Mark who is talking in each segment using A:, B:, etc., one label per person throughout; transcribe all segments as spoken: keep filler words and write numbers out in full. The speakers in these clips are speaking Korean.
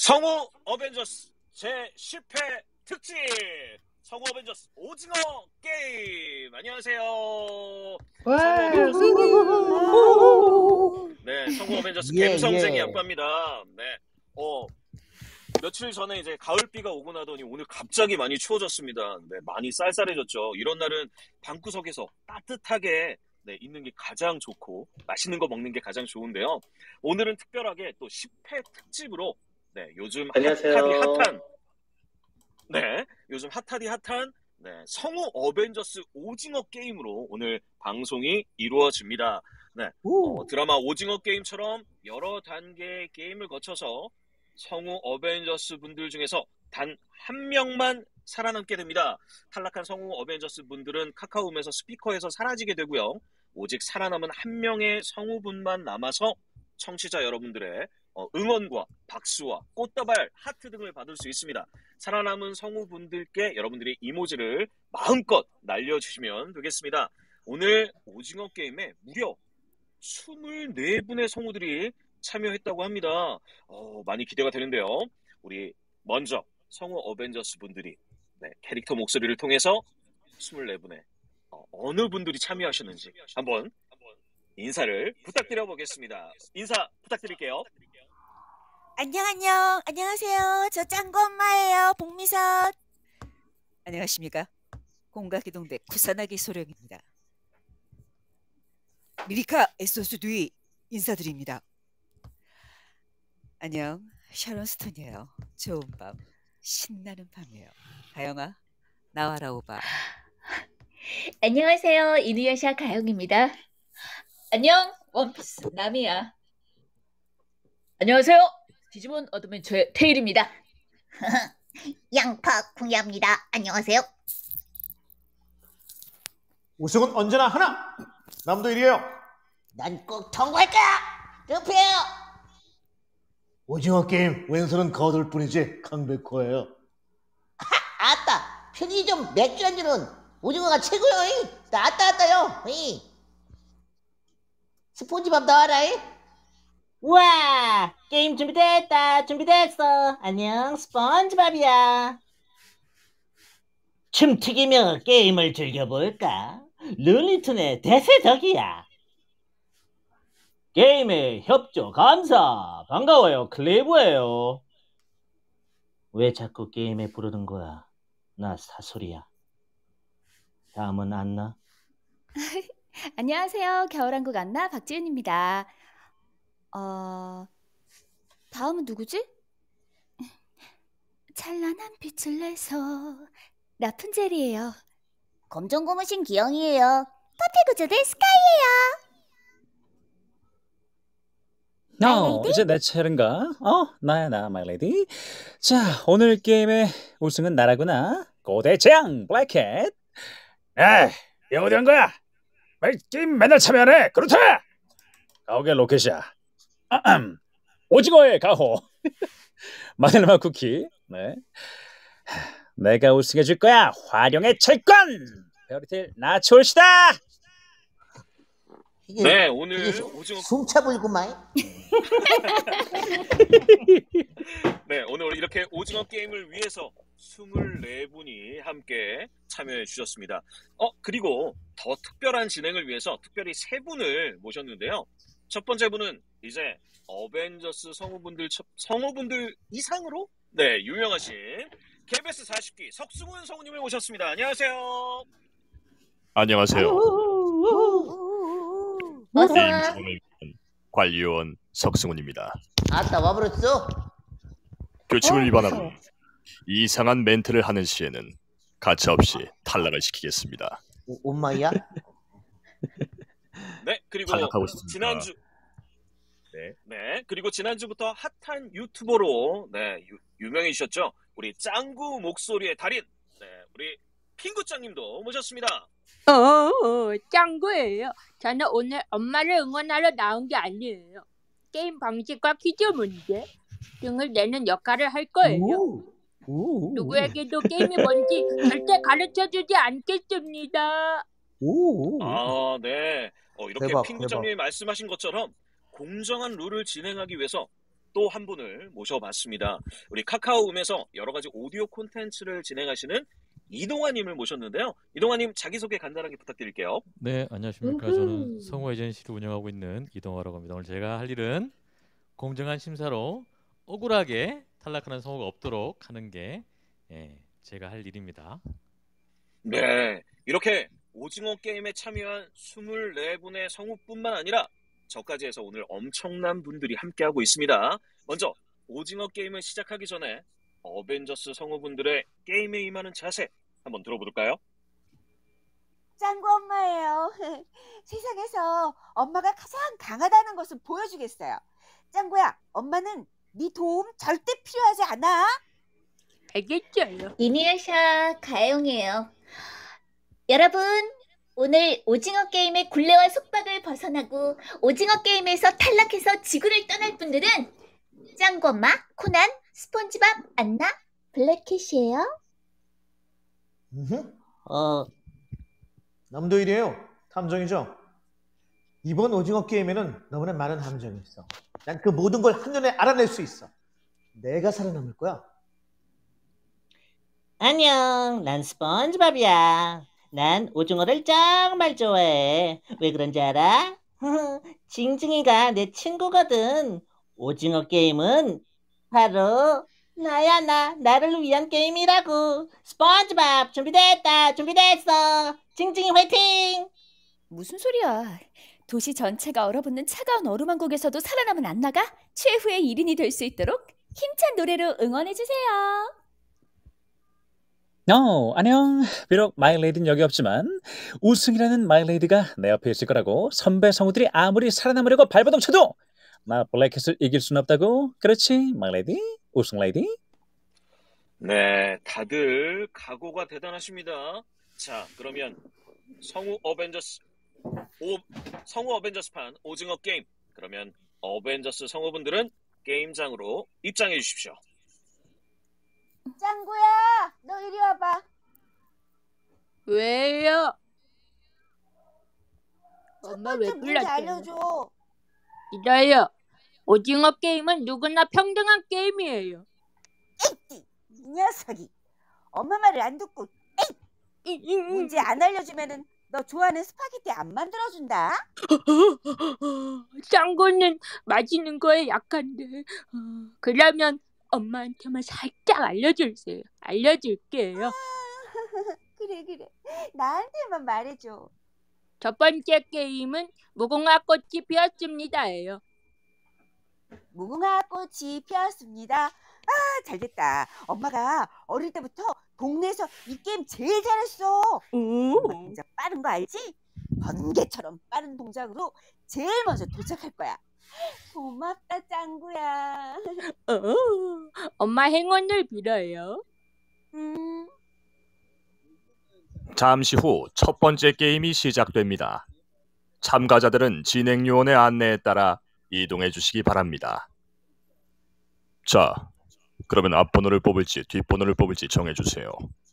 A: 성우 어벤져스 제십 회 특집 성우 어벤져스 오징어 게임. 안녕하세요. 성우 어벤져스 네, 성우 어벤져스
B: 예,
A: 갬성쟁이
B: 예.
A: 아빠입니다. 네, 어 며칠 전에 이제 가을비가 오고 나더니 오늘 갑자기 많이 추워졌습니다. 네, 많이 쌀쌀해졌죠. 이런 날은 방구석에서 따뜻하게 네, 있는 게 가장 좋고 맛있는 거 먹는 게 가장 좋은데요. 오늘은 특별하게 또 십 회 특집으로 네, 요즘
C: 안녕하세요.
A: 핫하디 핫한 네, 요즘 핫하디 핫한 네, 성우 어벤져스 오징어 게임으로 오늘 방송이 이루어집니다. 네, 어, 드라마 오징어 게임처럼 여러 단계의 게임을 거쳐서 성우 어벤져스 분들 중에서 단 한 명만 살아남게 됩니다. 탈락한 성우 어벤져스 분들은 카카오홈에서 스피커에서 사라지게 되고요. 오직 살아남은 한 명의 성우분만 남아서 청취자 여러분들의 어, 응원과 박수와 꽃다발, 하트 등을 받을 수 있습니다. 살아남은 성우분들께 여러분들이 이모지를 마음껏 날려주시면 되겠습니다. 오늘 오징어 게임에 무려 이십사 분의 성우들이 참여했다고 합니다. 어, 많이 기대가 되는데요. 우리 먼저 성우 어벤져스 분들이 네, 캐릭터 목소리를 통해서 이십사 분의 어, 어느 분들이 참여하셨는지 한번 인사를 부탁드려 보겠습니다. 인사 부탁드릴게요.
D: 안녕 안녕 안녕하세요. 저 짱구 엄마예요. 복미선.
E: 안녕하십니까. 공각이동대 구산아기 소령입니다. 미리카 에소스두이 인사드립니다. 안녕, 샤론 스톤이에요. 좋은 밤, 신나는 밤이에요. 가영아, 나와라 오바.
F: 안녕하세요. 이누야샤 가영입니다. 안녕, 원피스 나미야. 안녕하세요. 디지몬 어드벤처의 테일입니다.
G: 양파 궁야입니다. 안녕하세요.
B: 우승은 언제나 하나. 남도 일이에요.
G: 난 꼭 통과할 거야. 루피예요.
B: 오징어 게임 왼손은 거둘 뿐이지 강백호예요.
G: 아따, 편의점 맥주 안주는 오징어가 최고요. 이. 나 아따 아따요. 이. 스폰지밥 나와라. 이.
H: 우와, 게임 준비됐다. 준비됐어. 안녕, 스펀지밥이야. 춤튀기며 게임을 즐겨볼까? 룰리툰의 대세덕이야. 게임에 협조 감사. 반가워요, 클레이브예요. 왜 자꾸 게임에 부르는 거야? 나 사소리야. 다음은 안나?
F: 안녕하세요. 겨울왕국 안나 박지은입니다. 어... 다음은 누구지? 찬란한 빛을 내서 라푼젤이에요.
G: 검정 고무신 기영이에요. 퍼피구조대 스카이예요.
I: 어, 이제 내 차례인가? 어, 나야 나, 마이레디. 자, 오늘 게임의 우승은 나라구나. 고대장, 블랙캣. 에이, 어디 간 거야? 왜 게임 맨날 참여하네? 그렇다! 가오게 로켓이야. 아흠. 오징어의 가호. 마늘맛 쿠키. 네. 내가 우승해줄 거야. 화룡의 철권. 페어리테일 나초올시다.
G: 이게,
A: 네, 오늘
G: 이게
A: 오징어
G: 숨차불구만.
A: 네, 오늘 이렇게 오징어 게임을 위해서 이십사 분이 함께 참여해 주셨습니다. 어, 그리고 더 특별한 진행을 위해서 특별히 세 분을 모셨는데요. 첫 번째 분은 이제 어벤져스 성우분들 성우분들 이상으로 네, 유명하신 케이비에스 사십 기 석승훈 성우님을 모셨습니다. 안녕하세요.
J: 안녕하세요.
G: 어서
J: 게임
G: 와.
J: 주문을 위한 관리요원 석승훈입니다.
G: 아따 와버렸어.
J: 규칙을 위반하고 이상한 멘트를 하는 시에는 가차없이 탈락을 시키겠습니다.
G: 오, 엄마야?
A: 네, 그리고
J: 탈락하고 싶습니다.
A: 지난주 네, 네, 그리고 지난주부터 핫한 유튜버로 네, 유, 유명해지셨죠. 우리 짱구 목소리의 달인, 네, 우리 핑구짱님도 모셨습니다.
K: 어, 어, 짱구예요. 저는 오늘 엄마를 응원하러 나온 게 아니에요. 게임 방식과 퀴즈 문제 등을 내는 역할을 할 거예요.
H: 오, 오,
K: 누구에게도 게임이 뭔지 절대 가르쳐주지 않겠습니다.
H: 오.
A: 아, 네. 어, 이렇게
B: 대박,
A: 핑구짱님이 말씀하신 것처럼 공정한 룰을 진행하기 위해서 또 한 분을 모셔봤습니다. 우리 카카오음에서 여러 가지 오디오 콘텐츠를 진행하시는 이동환님을 모셨는데요. 이동환님 자기소개 간단하게 부탁드릴게요.
C: 네, 안녕하십니까. 저는 성우 에이전시를 운영하고 있는 이동화라고 합니다. 오늘 제가 할 일은 공정한 심사로 억울하게 탈락하는 성우가 없도록 하는 게 예, 제가 할 일입니다.
A: 네, 이렇게 오징어 게임에 참여한 이십사 분의 성우뿐만 아니라 저까지 해서 오늘 엄청난 분들이 함께하고 있습니다. 먼저 오징어 게임을 시작하기 전에 어벤져스 성우분들의 게임에 임하는 자세 한번 들어볼까요?
D: 짱구 엄마예요. 세상에서 엄마가 가장 강하다는 것을 보여주겠어요. 짱구야, 엄마는 네 도움 절대 필요하지 않아.
K: 알겠어요.
F: 이니아샤 가영이에요. 여러분, 오늘 오징어 게임의 굴레와 속박을 벗어나고 오징어 게임에서 탈락해서 지구를 떠날 분들은 짱구 엄마, 코난, 스폰지밥, 안나, 블랙캣이에요.
B: 어, 남도일이에요. 탐정이죠. 이번 오징어 게임에는 너무나 많은 함정이 있어. 난 그 모든 걸 한눈에 알아낼 수 있어. 내가 살아남을 거야.
G: 안녕, 난 스펀지밥이야. 난 오징어를 정말 좋아해. 왜 그런지 알아? 징징이가 내 친구거든. 오징어 게임은 바로 나야 나. 나를 위한 게임이라고. 스펀지밥 준비됐다. 준비됐어. 징징이 화이팅!
F: 무슨 소리야? 도시 전체가 얼어붙는 차가운 얼음왕국에서도 살아남은 안나가 최후의 일 인이 될 수 있도록 힘찬 노래로 응원해주세요.
I: 어, 안녕. 비록 마일레이드는 여기 없지만 우승이라는 마일레이드가 내 옆에 있을 거라고. 선배 성우들이 아무리 살아남으려고 발버둥 쳐도 나 블랙캣을 이길 순 없다고. 그렇지, 마일레이디? 우승 레이디?
A: 네, 다들 각오가 대단하십니다. 자, 그러면 성우 어벤져스 오, 성우 어벤져스판 오징어 게임. 그러면 어벤져스 성우분들은 게임장으로 입장해 주십시오.
D: 짱구야, 너 이리 와봐.
K: 왜요? 엄마 왜
D: 좀 문제
K: 불렀어요?
D: 알려줘.
K: 이래요. 오징어 게임은 누구나 평등한 게임이에요.
D: 에이, 이 녀석이 엄마 말을 안 듣고 에이, 문제 안 알려주면은 너 좋아하는 스파게티 안 만들어준다.
K: 짱구는 맛있는 거에 약한데. 어, 그러면 엄마한테만 살짝 알려주세요. 알려줄게요.
D: 그래 그래, 나한테만 말해줘.
K: 첫 번째 게임은 무궁화 꽃이 피었습니다예요.
D: 무궁화 꽃이 피었습니다. 아, 잘됐다. 엄마가 어릴 때부터 동네에서 이 게임 제일 잘했어. 엄마 동작 빠른 거 알지? 번개처럼 빠른 동작으로 제일 먼저 도착할 거야. 고맙다, 짱구야.
K: 어, 엄마 행운을 빌어요.
D: 음.
J: 잠시 후 첫 번째 게임이 시작됩니다. 참가자들은 진행 요원의 안내에 따라 이동해 주시기 바랍니다. 자, 그러면 앞번호를 뽑을지 뒷번호를 뽑을지 정해주세요.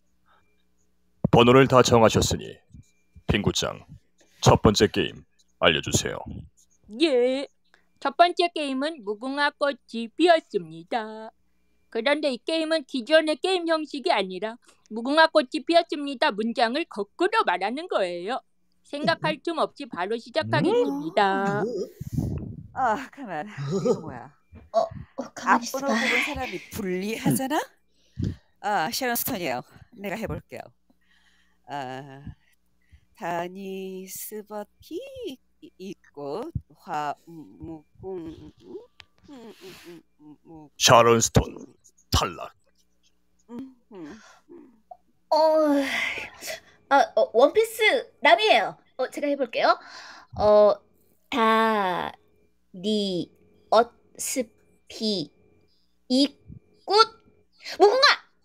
J: 번호를 다 정하셨으니 핑구짱, 첫 번째 게임 알려주세요.
K: 예. 첫 번째 게임은 무궁화 꽃이 피었습니다. 그런데 이 게임은 기존의 게임 형식이 아니라 무궁화 꽃이 피었습니다 문장을 거꾸로 말하는 거예요. 생각할 틈 없이 바로 시작하겠습니다.
E: 아, 가만. 이거 뭐야?
F: 어, 어 가만히 있어봐.
E: 앞번호 뽑은 사람이 불리하잖아? 아, sharon 스톤이에요. 내가 해볼게요. 아, 다니 스버키 있고 화 무궁
J: 샤론 스톤 탈락.
F: 어, 아, 어, 원피스 남이에요. 어, 제가 해볼게요. 어, 다, 니, 엇, 스, 피, 이, 꽃, 무궁화!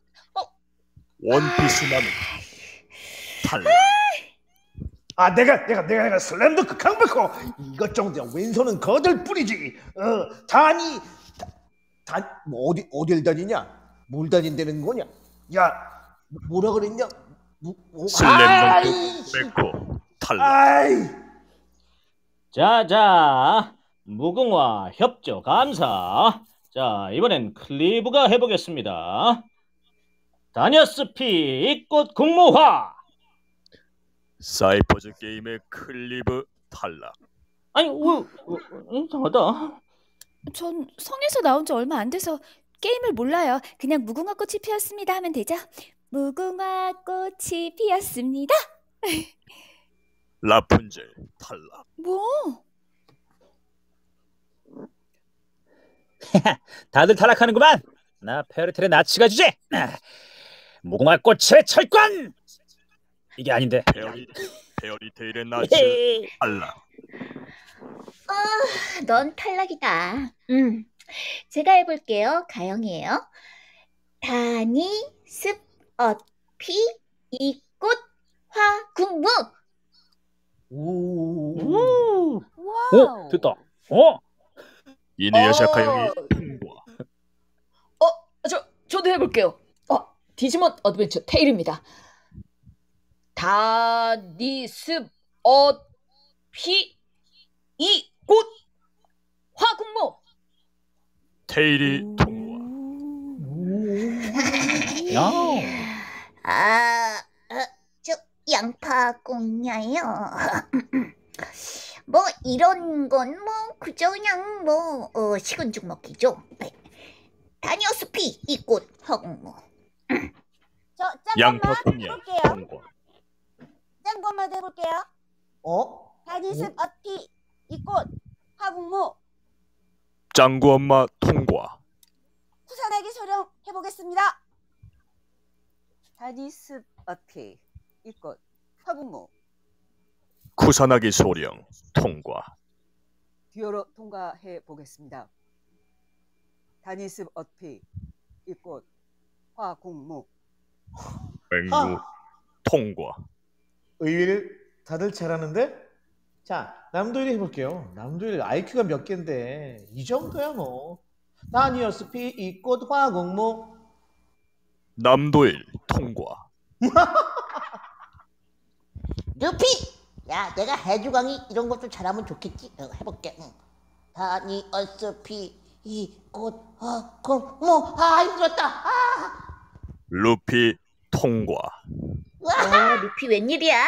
J: 원피스 남이 탈락.
B: 아, 내가 내가 내가 내가 슬램덩크 강백호. 이것 정도야 왼손은 거들 뿐이지. 어, 다니 다, 뭐 어디 어딜 다니냐? 뭘 다닌다는 거냐? 야, 뭐라 그랬냐? 뭐, 뭐,
J: 슬램덩크 강백호 탈락.
B: 아이.
H: 자자, 무궁화 협조 감사. 자, 이번엔 클리브가 해보겠습니다. 다니어스 피 이꽃 국무화.
J: 사이퍼즈 게임의 클리브 탈락.
H: 아니, 왜, 이상하다.
F: 전 성에서 나온 지 얼마 안 돼서 게임을 몰라요. 그냥 무궁화 꽃이 피었습니다 하면 되죠? 무궁화 꽃이 피었습니다.
J: 라푼젤 탈락.
F: 뭐?
I: 다들 탈락하는구만. 나 페어리텔의 나치가 주제. 무궁화 꽃의 철권. 이게 아닌데.
J: 페어리, 페어리테일의 나치 탈락.
F: 아, 넌 탈락이다. 음, 제가 해볼게요. 가영이에요. 다니, 습, 엇, 피, 이꽃, 화, 국무.
I: 오.
F: 와우.
I: 어, 됐다. 어?
J: 이누야샤
L: 어.
J: 가영이 통과.
L: 어, 저 저도 해볼게요. 어, 디지몬 어드벤처 테일입니다. 다니습 엇피 이꽃 화국모.
J: 테일이 통과.
I: 야.
D: 아, 어, 저 양파 꽁냐요. 뭐 이런 건 뭐 그저 그냥 뭐 어, 식은 죽 먹기죠. 다니어스 피 이꽃 화국모. 저
J: 양파
D: 짠것만
J: 꽁냥
D: 해볼게요.
J: 통과.
D: 짠것만 해볼게요.
B: 어?
D: 다니습 엇피 이꽃 화국모.
J: 짱구 엄마 통과.
D: 후산하기 소령 해보겠습니다.
E: 다니습 어피 이꽃 화국모.
J: 구산하기 소령 통과.
E: 듀오로 통과해 보겠습니다. 다니습 어피 이꽃 화국모.
J: 맹구
B: 아.
J: 통과.
B: 의외를 다들 잘하는데? 자, 남도일 해볼게요. 남도일 아이큐가 몇 개인데 이 정도야 뭐. 다니어스 피 이꽃 화국모.
J: 남도일 통과.
G: 루피! 야, 내가 해주광이 이런 것도 잘하면 좋겠지? 어, 해볼게. 응. 다니어스 피 이꽃 화국모. 아, 힘들었다. 아.
J: 루피 통과.
D: 와, 루피 웬일이야?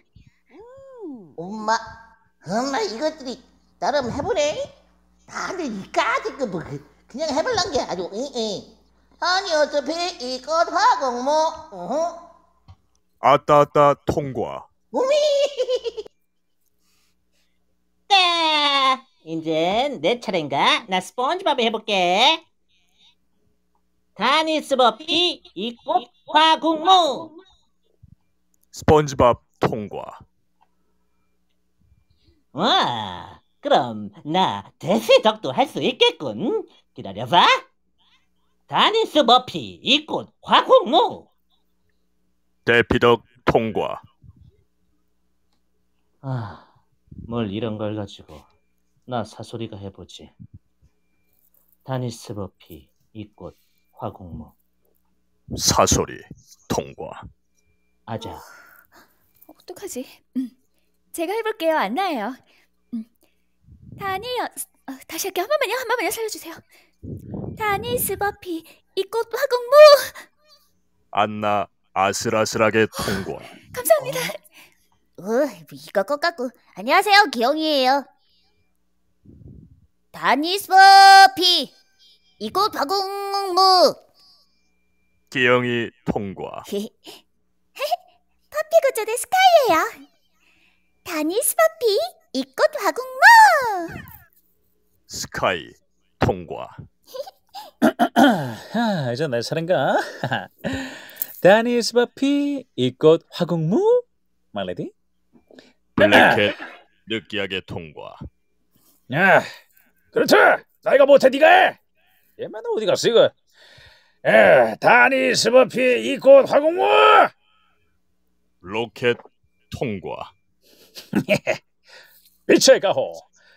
G: 엄마, 엄마 이것들이 나름 해보네. 다들 이까짓 거 뭐 그냥 해볼란 게 아주 잉잉. 아니 어차피 이것 화공모. 어허.
J: 아따 아따 통과.
G: 우미.
H: 네, 이젠 내 차례인가? 나 스폰지밥 해볼게. 다니스버피 이꽃 화국모.
J: 스펀지밥 통과.
H: 와, 그럼 나 대시덕도 할 수 있겠군. 기다려봐. 다니스버피 이꽃 화국모.
J: 대피덕 통과.
H: 아, 뭘 이런 걸 가지고. 나 사소리가 해보지. 다니스버피 이꽃 화국모.
J: 사소리 통과.
H: 아자.
F: 어떡하지? 음, 제가 해볼게요. 안 나요. 음, 다니어 어, 다시 할게요. 한 번만요. 한 번만요. 살려주세요. 다니스버피 이꽃 화국모.
J: 안나 아슬아슬하게 통과.
F: 감사합니다.
D: 어, 이거 것 같고. 안녕하세요, 기영이에요. 다니스버피 이꽃 화국모.
J: 기영이 통과.
D: 퍼피구조대 스카이예요. 다니스버피 이꽃 화국모.
J: 스카이 통과.
I: 아, 이제 내 차례인가? 다니스버피 이꽃 화국무. 말레디.
J: 블랙캣 느끼하게 통과.
I: 야, 그렇지. 나이가 못해 네가 해. 얘만 어디 갔어 이거? 에, 다니스버피 이꽃 화국무.
J: 로켓 통과.
I: 빛의 가호.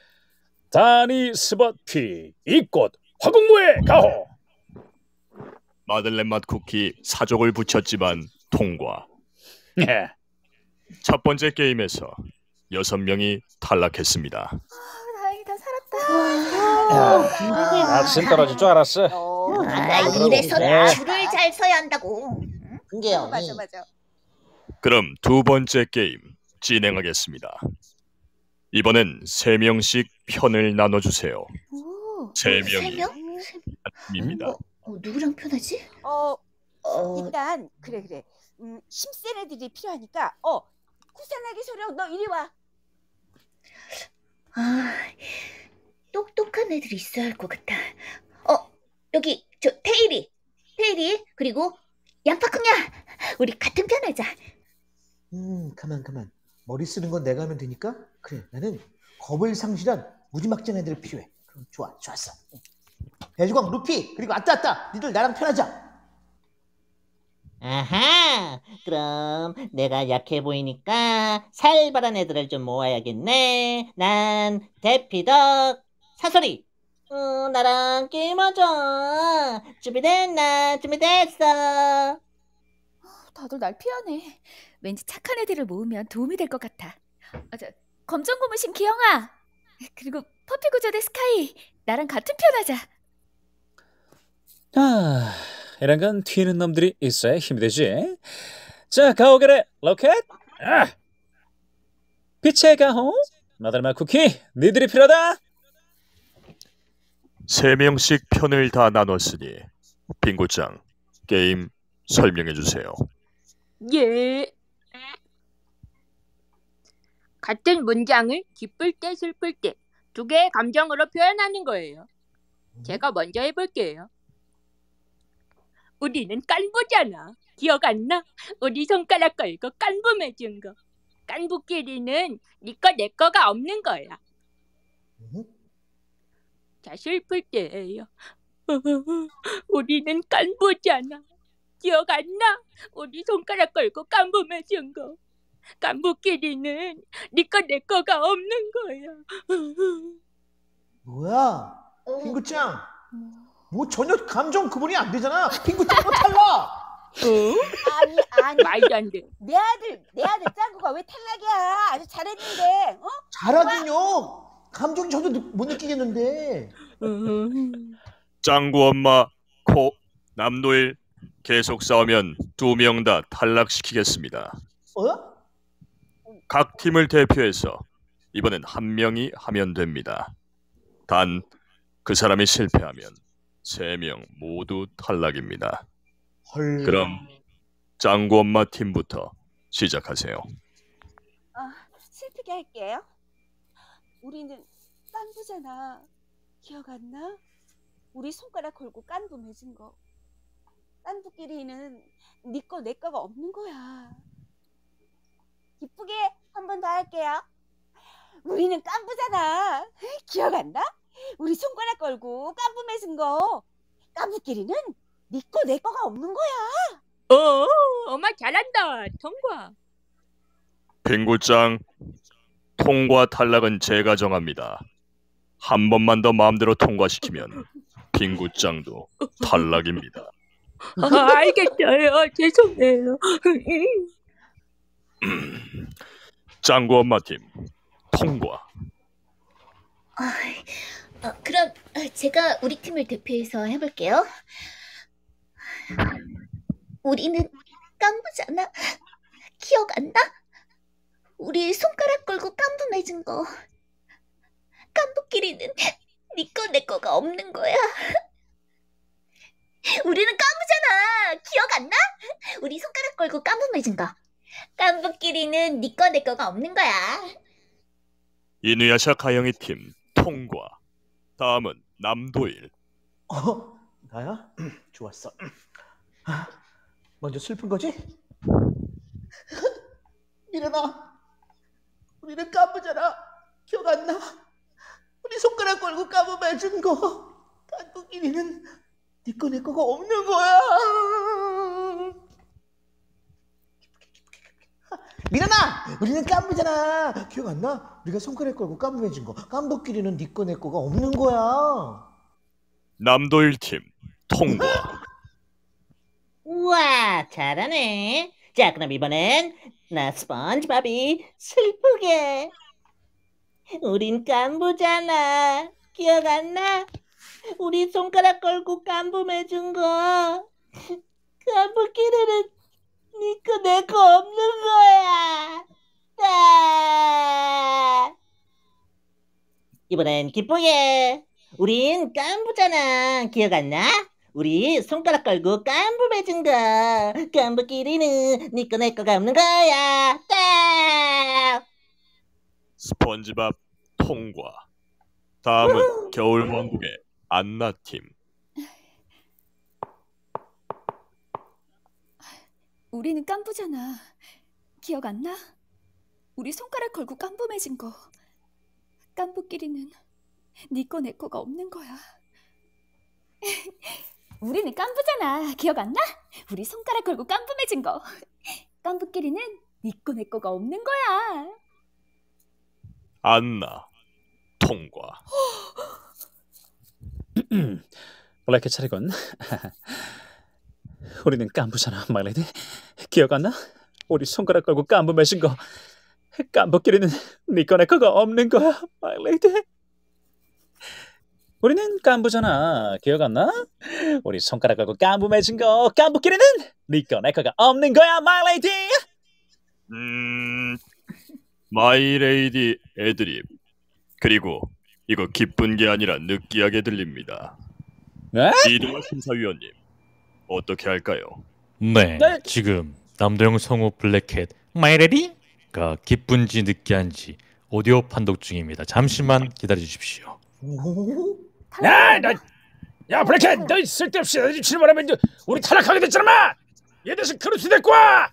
I: 다니스버피 이꽃 화국무의 가호.
J: 마들렌 맛 쿠키 사족을 붙였지만 통과.
I: 예.
J: 첫 번째 게임에서 여섯 명이 탈락했습니다.
F: 아, 다행이다. 살았다.
I: 낙신 떨어질 줄 알았어.
G: 아, 이래서
I: 네.
G: 줄을 잘 서야 한다고. 근데요.
D: 맞아 맞아.
J: 그럼 두 번째 게임 진행하겠습니다. 이번엔 세 명씩 편을 나눠주세요.
F: 오,
J: 세
F: 세
J: 명이
F: 명?
J: 입니다.
F: 어, 누구랑 편하지?
D: 어,
F: 어,
D: 일단 그래 그래. 음, 힘센 애들이 필요하니까 어, 구산하게 소령 너 이리 와.
F: 아, 똑똑한 애들이 있어야 할 것 같아. 어, 여기 저 테일이, 테일이 그리고 양파쿵야, 우리 같은 편 하자.
B: 음, 가만 가만. 머리 쓰는 건 내가 하면 되니까. 그래, 나는 겁을 상실한 무지막지한 애들이 필요해. 그럼 좋아, 좋았어. 배주광, 루피, 그리고 아따 아따, 니들 나랑 편하자.
H: 아하, 그럼 내가 약해 보이니까 살벌한 애들을 좀 모아야겠네. 난 대피덕 사소리. 어, 나랑 게임하자. 준비됐나? 준비됐어.
F: 다들 날 피하네. 왠지 착한 애들을 모으면 도움이 될 것 같아. 아, 저, 검정 고무신 기영아, 그리고 퍼피 구조대 스카이, 나랑 같은 편 하자.
I: 아, 이런 건 튀는 놈들이 있어야 힘이 되지. 자, 가오게레 로켓. 아! 빛의 가호. 마달마 쿠키, 니들이 필요하다.
J: 세 명씩 편을 다 나눴으니 빙고짱 게임 설명해 주세요.
K: 예. 같은 문장을 기쁠 때 슬플 때 두 개의 감정으로 표현하는 거예요. 제가 먼저 해볼게요. 우리는 깐부잖아. 기억 안 나? 우리 손가락 걸고 깐부 맺은 거. 깐부끼리는 네 거 내 거가 없는 거야. 자, 슬플 때예요. 우리는 깐부잖아. 기억 안 나? 우리 손가락 걸고 깐부 맺은 거. 깐부끼리는 네 거 내 거가 없는 거야.
B: 뭐야, 핑구짱? 뭐 전혀 감정 구분이 안 되잖아. 핑구짱 뭐 탈락.
D: 아니 아니.
K: 말도 안 돼.
D: 내 아들 내 아들 짱구가 왜 탈락이야? 아주 잘했는데. 어?
B: 잘하긴요. 감정 전혀 느- 못 느끼겠는데.
J: 짱구 엄마 코 남도일 계속 싸우면 두 명 다 탈락시키겠습니다.
B: 어?
J: 각 팀을 대표해서 이번엔 한 명이 하면 됩니다. 단 그 사람이 실패하면 세 명 모두 탈락입니다.
B: 헐.
J: 그럼 짱구 엄마 팀부터 시작하세요.
D: 어, 슬프게 할게요. 우리는 깐부잖아. 기억 안 나? 우리 손가락 걸고 깐부 맺은 거. 깐부끼리는 네 거 내 거가 없는 거야. 기쁘게 한 번 더 할게요. 우리는 깐부잖아. 기억 안 나? 우리 손가락 걸고 깐부 맺은 거. 깐부끼리는 네 거 내 거가 없는 거야.
K: 어, 엄마 잘한다. 통과.
J: 빙구짱 통과 탈락은 제가 정합니다. 한 번만 더 마음대로 통과시키면 빙구짱도 탈락입니다.
K: 아, 알겠어요. 죄송해요.
J: 짱구 엄마 팀 통과.
F: 어, 그럼 제가 우리 팀을 대표해서 해볼게요. 우리는 깐부잖아. 기억 안 나? 우리 손가락 걸고 깐부 맺은 거. 깐부끼리는 네 거 내 거가 없는 거야. 우리는 깐부잖아. 기억 안 나? 우리 손가락 걸고 깐부 맺은 거. 깐부끼리는 네 거 내 거가 없는 거야.
J: 이누야샤 가영이 팀 통과. 다음은 남도일.
B: 어? 나야? 좋았어. 아, 먼저 슬픈 거지? 일어나. 우리는 깐부잖아. 기억 안 나? 우리 손가락 걸고 까부 맺은 거. 깐부끼리는 네 거 내 거가 없는 거야. 미련아, 우리는 깐부잖아. 기억 안 나? 우리가 손가락 걸고 까부 맺은 거. 깐부끼리는 네 거 내 거가 없는 거야.
J: 남도일 팀 통과.
H: 우와, 잘하네. 자, 그럼 이번엔 나 스펀지밥이 슬프게. 우린 깐부잖아.
G: 기억 안 나? 우리 손가락 걸고 깐부매준 거. 깐부끼리는 니꺼 내 거 없는 거야. 아! 이번엔 기쁘게. 우린 깐부잖아. 기억 안 나? 우리 손가락 걸고 깐부 맺은 거. 깐부끼리는 니꺼 내 거가 없는 거야. 딱!
J: 스펀지밥 통과. 다음은 겨울왕국의 안나팀.
F: 우리는 깐부잖아. 기억 안 나? 우리 손가락 걸고 깐부 맺은 거. 깐부끼리는 니꺼 내 거가 없는 거야. 우리는 깐부잖아. 기억 안 나? 우리 손가락 걸고 깐부 맺은 거. 깐부끼리는 니꺼 내 거가 없는 거야.
J: 안나 통과.
I: 블랙캣 차례군. 우리는 깐부잖아, 마일레디. 기억 안 나? 우리 손가락 걸고 깐부 맺은 거. 깐부끼리는 니꺼 내 거가 없는 거야, 마일레디. 우리는 깐부잖아. 기억 안 나? 우리 손가락 걸고 깐부 맺은 거. 깐부끼리는 니꺼 내 거가 없는 거야, 마일레디.
J: 음... 마이레이디 애드립. 그리고 이거 기쁜 게 아니라 느끼하게 들립니다.
I: 네?
J: 이동화 심사위원님, 어떻게 할까요?
C: 네, 지금 남도영 성우 블랙캣 마이레디가 기쁜지 느끼한지 오디오 판독 중입니다. 잠시만 기다려 주십시오.
B: 야, 나, 야, 블랙캣, 너 쓸데없이 내 집 출발하면 우리 탈락하게 됐잖아. 얘 대신 크루스 데리고 와.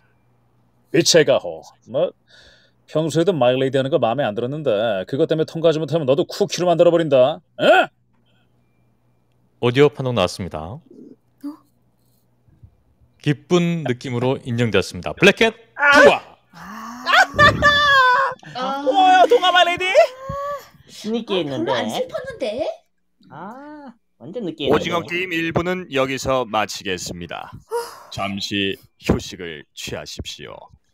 I: 이체가호. 뭐 평소에도 마일레이디 하는 거 마음에 안 들었는데 그것 때문에 통과하지 못하면 너도 쿠키로 만들어버린다. 에?
C: 오디오 판독 나왔습니다. 기쁜 느낌으로 인정되었습니다. 블랙캣 투와.
I: 뭐야, 동아 마일레이디?
G: 느끼했는데.
F: 별로 안 슬펐는데?
G: 아, 완전 느끼했네.
J: 오징어 게임 일 부는 여기서 마치겠습니다. 잠시 휴식을 취하십시오.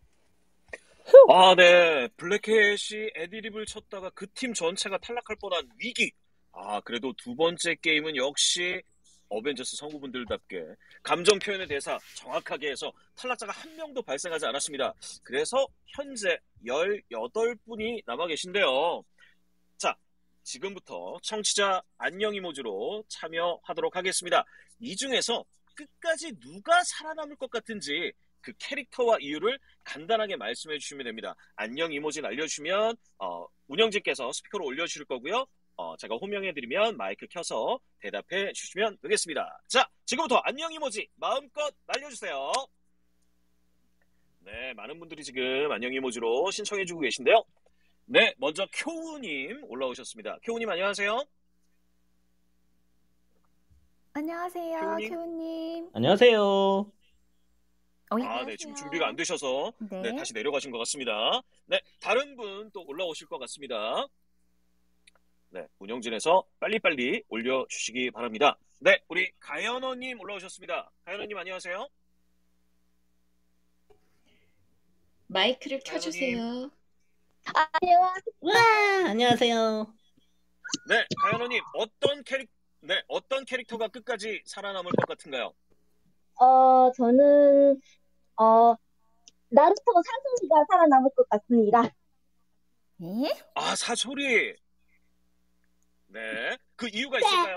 A: 아, 네. 블랙캣이 애드립을 쳤다가 그 팀 전체가 탈락할 뻔한 위기. 아, 그래도 두 번째 게임은 역시 어벤져스 성우분들답게 감정 표현의 대사 정확하게 해서 탈락자가 한 명도 발생하지 않았습니다. 그래서 현재 열여덟 분이 남아 계신데요. 자, 지금부터 청취자 안녕 이모지로 참여하도록 하겠습니다. 이 중에서 끝까지 누가 살아남을 것 같은지 그 캐릭터와 이유를 간단하게 말씀해 주시면 됩니다. 안녕 이모지를 알려주시면 어, 운영진께서 스피커로 올려주실 거고요. 어, 제가 호명해드리면 마이크 켜서 대답해 주시면 되겠습니다. 자, 지금부터 안녕 이모지 마음껏 날려주세요. 네, 많은 분들이 지금 안녕 이모지로 신청해주고 계신데요. 네, 먼저 쿄우님 올라오셨습니다. 쿄우님 안녕하세요.
F: 안녕하세요,
A: 쿄우님.
F: 쿄우님.
H: 안녕하세요.
A: 아, 네, 지금 준비가 안 되셔서
F: 네.
A: 네, 다시 내려가신 것 같습니다. 네, 다른 분 또 올라오실 것 같습니다. 네, 운영진에서 빨리빨리 올려주시기 바랍니다. 네, 우리 가연어님 올라오셨습니다. 가연어님 안녕하세요.
F: 마이크를 켜주세요.
G: 안녕하세요. 와, 안녕하세요.
A: 네, 가연어님 어떤 캐릭 네, 어떤 캐릭터가 끝까지 살아남을 것 같은가요?
M: 어, 저는, 어, 나루토 사소리가 살아남을 것 같습니다.
F: 네?
A: 아, 사소리. 네, 그 이유가 있을까요?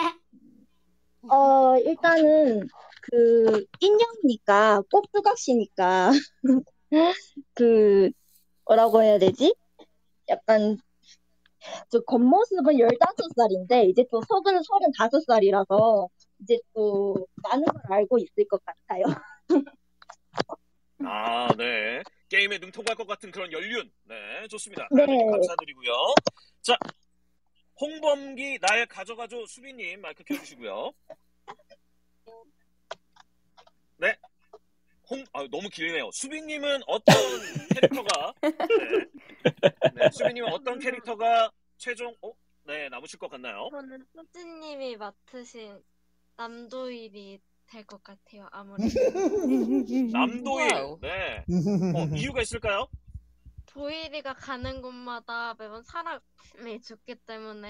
M: 어, 일단은, 그, 인형이니까, 꼭두각시니까, 그, 뭐라고 해야 되지? 약간, 저 겉모습은 열다섯 살인데, 이제 또 속은 서른다섯 살이라서, 이제 또 많은 걸 알고 있을 것 같아요.
A: 아, 네. 게임에 능통할 것 같은 그런 연륜. 네, 좋습니다.
M: 네.
A: 가연어님 감사드리고요. 자, 홍범기 날 가져가줘 수빈님 마이크 켜주시고요. 네. 홍, 아, 너무 길네요. 수빈님은 어떤 캐릭터가, 네. 네, 수빈님은 어떤 캐릭터가 최종, 어? 네, 남으실 것 같나요?
N: 저는 뚜찌님이 맡으신 남도일이 될 것 같아요. 아무래도.
A: 남도일.
N: 와우.
A: 네. 어, 이유가 있을까요?
N: 도일이가 가는 곳마다 매번 사람이 죽기 때문에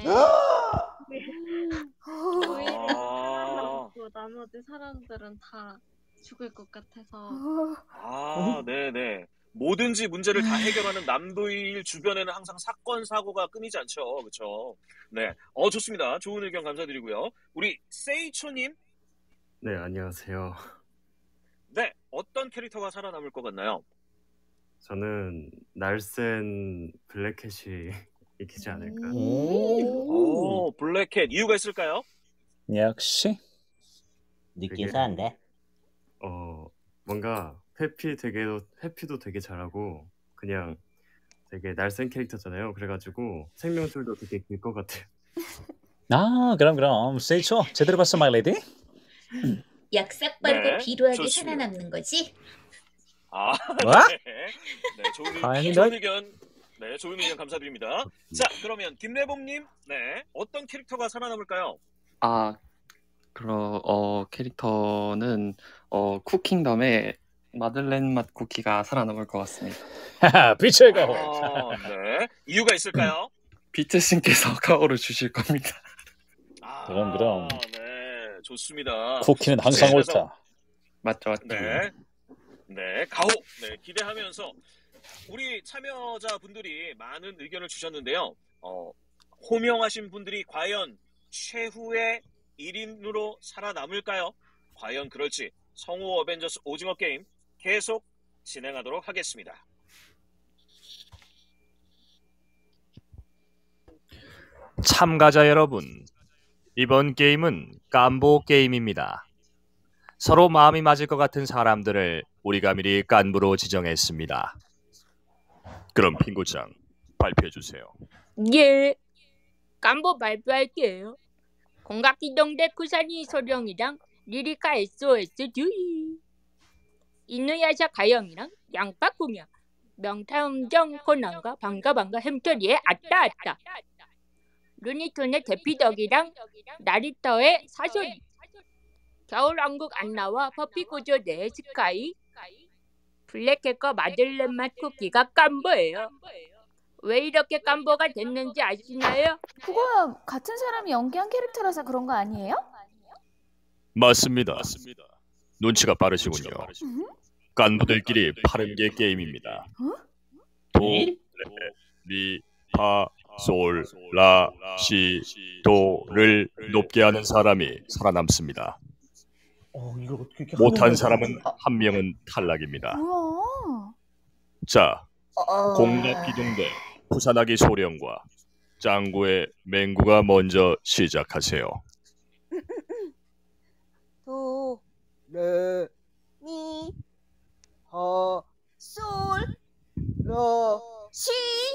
N: 도일이가 살아남고 나머지 사람들은 다 죽을 것 같아서.
A: 아, 네네. 뭐든지 문제를 다 해결하는 남도일 주변에는 항상 사건 사고가 끊이지 않죠. 그렇죠? 네, 어 좋습니다. 좋은 의견 감사드리고요. 우리 세이초님,
O: 네, 안녕하세요.
A: 네, 어떤 캐릭터가 살아남을 것 같나요?
O: 저는 날쌘 블랙캣이 이기지 않을까.
A: 오, 블랙캣 이유가 있을까요?
I: 역시
H: 느끼사한데.
O: 어, 뭔가 회피 되게 회피도 되게 잘하고 그냥 되게 날쌘 캐릭터잖아요. 그래가지고 생명줄도 되게 길 것 같아요.
I: 아, 그럼 그럼 세이초 제대로 봤어, 마이 레디.
F: 약삭 빠르고
A: 네,
F: 비루하게
A: 좋습니다.
F: 살아남는 거지?
A: 아,
I: 뭐?
A: 네. 네, 좋은,
I: 다행이다.
A: 의, 좋은 의견, 네, 좋은 의견 감사드립니다. 자, 그러면 김래범님, 네, 어떤 캐릭터가 살아남을까요?
P: 아, 그럼 어 캐릭터는 어 쿠킹덤의 마들렌 맛 쿠키가 살아남을 것 같습니다.
I: 하하, 빛의 가호.
A: 아, 네, 이유가 있을까요?
P: 비트신께서 가오를 주실 겁니다.
I: 그럼 그럼
A: 네, 좋습니다.
I: 쿠키는 항상
A: 네,
I: 옳다.
P: 맞죠, 맞죠.
A: 네, 네, 가호, 네, 기대하면서 우리 참여자분들이 많은 의견을 주셨는데요. 어, 호명하신 분들이 과연 최후의 일 인으로 살아남을까요? 과연 그럴지 성우 어벤져스 오징어 게임 계속 진행하도록 하겠습니다.
J: 참가자 여러분, 이번 게임은 깐보 게임입니다. 서로 마음이 맞을 것 같은 사람들을 우리가 미리 깐부로 지정했습니다. 그럼 핑구짱 발표해주세요.
K: 예, 깐보 발표할게요. 공각기동대 쿠사니 소령이랑 리리카 에스오에스 듀이, 이누야샤 가영이랑 양파쿠냐, 명탐정 코난과 반가반가 햄토리의 아따 아따, 루니톤의 대피덕이랑 나리터의 사소리, 겨울왕국 안나와 퍼피구조대의 스카이, 블랙캣과 마들렌 맛 쿠키가 깐보예요. 왜 이렇게 깐보가 됐는지 아시나요?
F: 그거야 같은 사람이 연기한 캐릭터라서 그런 거 아니에요?
J: 맞습니다. 눈치가 빠르시군요. 깐부들끼리 파른개 게임입니다. 도, 레, 미, 파, 솔, 라, 시, 도를 높게 하는 사람이 살아남습니다.
B: 어, 이걸 어떻게 이렇게
J: 못한
B: 하는
J: 사람은
B: 거야?
J: 한 명은 탈락입니다.
F: 뭐야?
J: 자,
F: 어...
J: 공각기동대 부산하기 소령과 짱구의 맹구가 먼저 시작하세요.
D: 도,
B: 레,
D: 미,
B: 하,
D: 솔,
B: 라,
D: 시,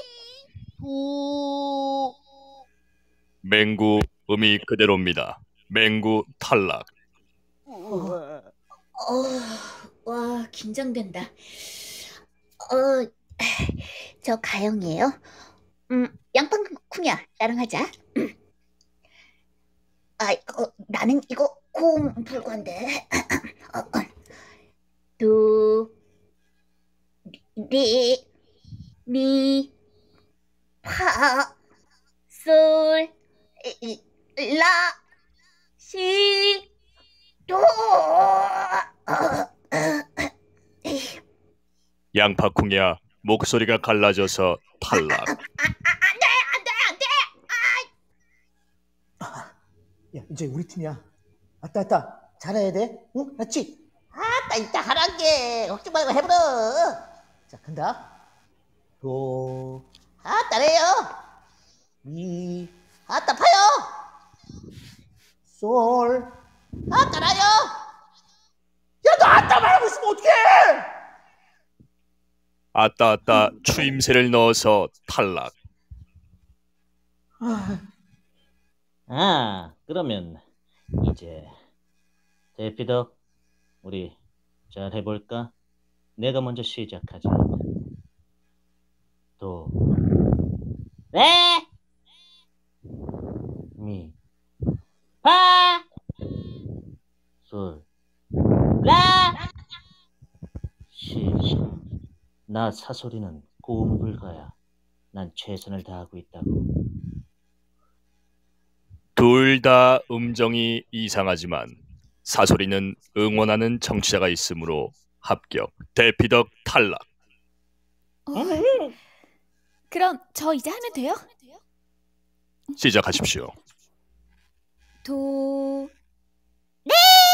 D: 도.
J: 맹구 음이 그대로입니다. 맹구 탈락.
F: 어, 와 긴장된다. 어, 저 가영이에요. 음, 양팡쿠냐 나랑 하자. 아, 어, 나는 이거 고음 불건데. 어, 어. 도, 리, 미, 파, 솔, 이, 라, 시, 도.
J: 양파쿵야 목소리가 갈라져서 탈락.
B: 야, 이제 우리 팀이야. 아따, 아따. 잘해야 돼. 응? 맞지?
G: 아따 이따 하란게 걱정 말고 해보러.
B: 자, 간다. 도,
G: 아따래요.
B: 미,
G: 아따 파요.
B: 솔.
G: 아따라요.
B: 야, 너 아따 말하고 있으면 어떡해!
J: 아따 아따 추임새를 넣어서 탈락.
H: 아, 그러면 이제 대피덕 우리 잘 해볼까? 내가 먼저 시작하지. 도,
G: 네.
H: 미,
G: 파,
H: 솔,
G: 라,
H: 시. 나 사소리는 도움 불가야. 난 최선을 다하고 있다고.
J: 둘 다 음정이 이상하지만 사소리는 응원하는 청취자가 있으므로 합격. 대피덕 탈락.
F: 어, 그럼 저 이제 하면 돼요?
J: 시작하십시오.
F: 도, 네,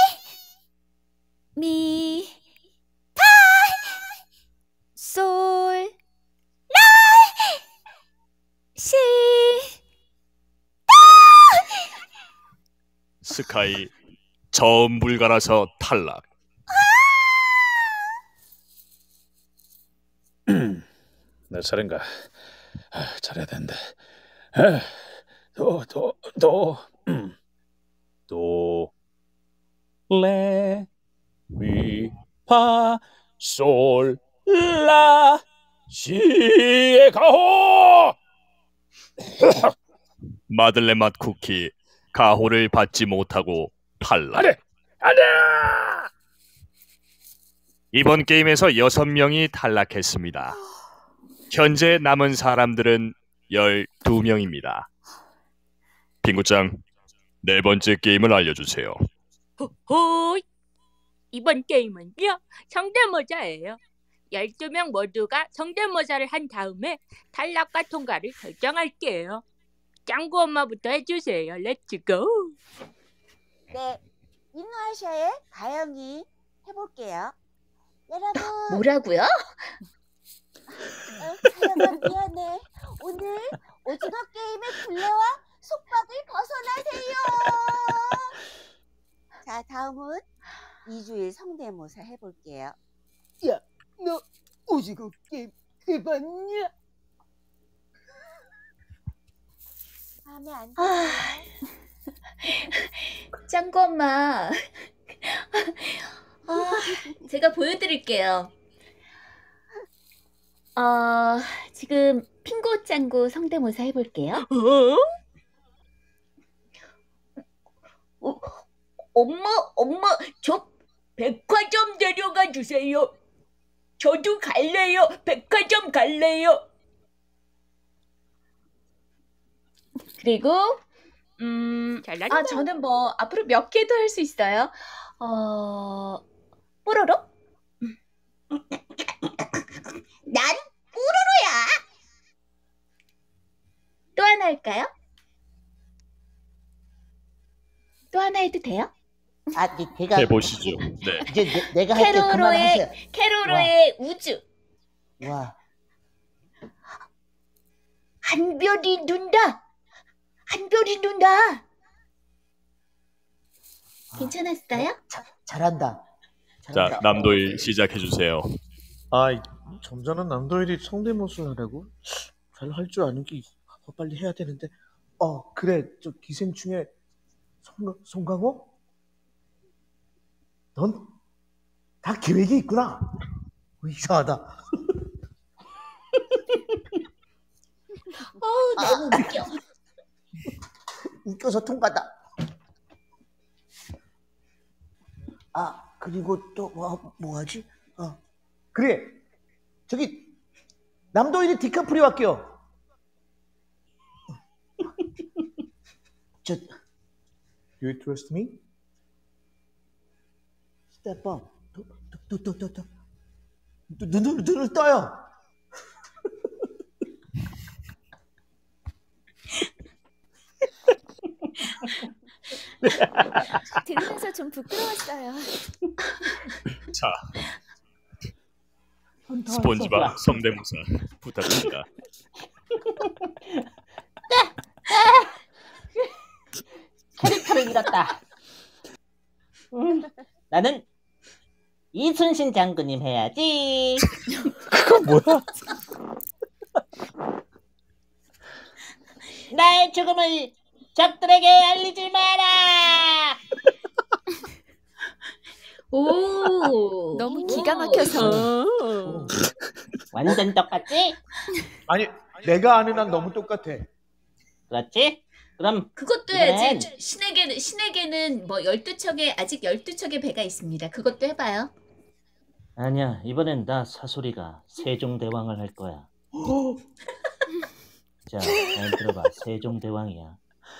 F: 미, 파, 솔, 라, 시, 도.
J: 스카이 저음 불가라서 탈락.
I: 내 차례인가? 아, 잘해야 되는데. 아, 도, 도, 도, 음. 도, 레, 미, 파, 솔, 라, 시에 가호!
J: 마들렌 맛 쿠키 가호를 받지 못하고 탈락.
I: 안돼! 안돼!
J: 이번 게임에서 여섯 명이 탈락했습니다. 현재 남은 사람들은 열두 명입니다. 빙구짱, 네 번째 게임을 알려주세요.
K: 호호! 이번 게임은요, 성대모사예요. 열두 명 모두가 성대모사를 한 다음에 탈락과 통과를 결정할게요. 짱구 엄마부터 해주세요. 렛츠고!
D: 네, 인노아시아의 가영이 해볼게요. 여러분.
F: 뭐라고요?
D: 어, 가영아 미안해. 오늘 오징어 게임의 굴레와 속박을 벗어나세요. 자, 다음은 이주일 성대모사 해볼게요.
B: 야, 너 오징어 게임 해봤냐?
D: 하면 안 돼.
F: 아, 짱구 엄마. 아, 제가 보여드릴게요. 어, 지금 핑고 짱구 성대모사 해볼게요.
L: 어, 엄마, 엄마, 저 백화점 데려가 주세요. 저도 갈래요. 백화점 갈래요.
F: 그리고 음, 아 저는 뭐 앞으로 몇 개도 할 수 있어요. 어, 뽀로로?
G: 난 뽀로로야.
F: 또 하나 할까요? 또 하나 해도 돼요?
G: 아, 네, 제가
J: 해보시죠. 네.
G: 이제 내, 내가 할게 그만하세요.
F: 캐로로의 캐로로의 우주.
G: 와,
L: 한 별이 눈다. 한 별이 눈다.
F: 괜찮았어요?
G: 잘한다.
J: 자, 남도일 시작해주세요.
B: 아, 점잖은 남도일이 성대모사를 하라고? 잘 할 줄 아는 게 빨리 해야 되는데. 어, 그래. 저 기생충의 송, 송강호? 넌 다 계획이 있구나. 어, 이상하다.
F: 어우, 너무 웃겨.
G: 웃겨서 통과다. 아, 그리고 또 뭐, 뭐 하지? 어.
B: 그래. 저기 남도일이 디카프리오 할게요.
G: 저
B: Do you trust me?
G: step up.
B: 또또또또 눈을 눈을 떠요.
F: 들으면서 좀 부끄러웠어요.
J: 자, 스폰지밥 성대모사 부탁드립니다.
H: 캐릭터를 잃었다. 음, 나는 이순신 장군님 해야지.
B: 그건 뭐야?
H: 나의 죽음을 적들에게 알리지 마라.
F: 오, 너무 기가 막혀서.
H: 완전 똑같지?
B: 아니, 내가 아는 한 너무 똑같아.
H: 그렇지? 그럼
F: 그것도
H: 이번엔
F: 해야지. 신에게는 신에게는 뭐 열두 척의 아직 열두 척의 배가 있습니다. 그것도 해봐요.
H: 아니야, 이번엔 나 사소리가 세종대왕을 할 거야. 자, 잘 들어봐. 세종대왕이야.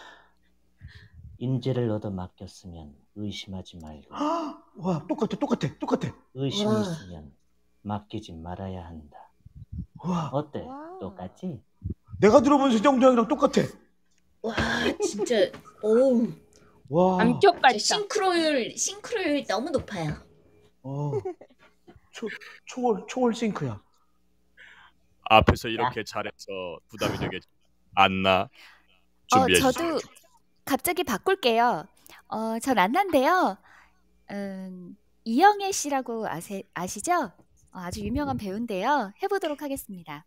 H: 인재를 얻어 맡겼으면 의심하지 말고.
B: 와, 똑같아, 똑같아, 똑같아.
H: 의심이
B: 와.
H: 있으면 맡기지 말아야 한다.
B: 와.
H: 어때? 똑같지?
B: 내가 들어본 세종대왕이랑 똑같아.
F: 와, 진짜 오.
B: 와.
K: 암쪽 같다.
F: 싱크로율 싱크로율 너무 높아요.
B: 어. 초 초월 초월 싱크야.
J: 앞에서 이렇게 잘해서 부담이 되겠지. 안나
F: 어,
J: 준비해 주세요.
F: 저도 갑자기 바꿀게요. 어, 전 안나인데요. 음, 이영애 씨라고 아세, 아시죠? 어, 아주 유명한 배우인데요. 해보도록 하겠습니다.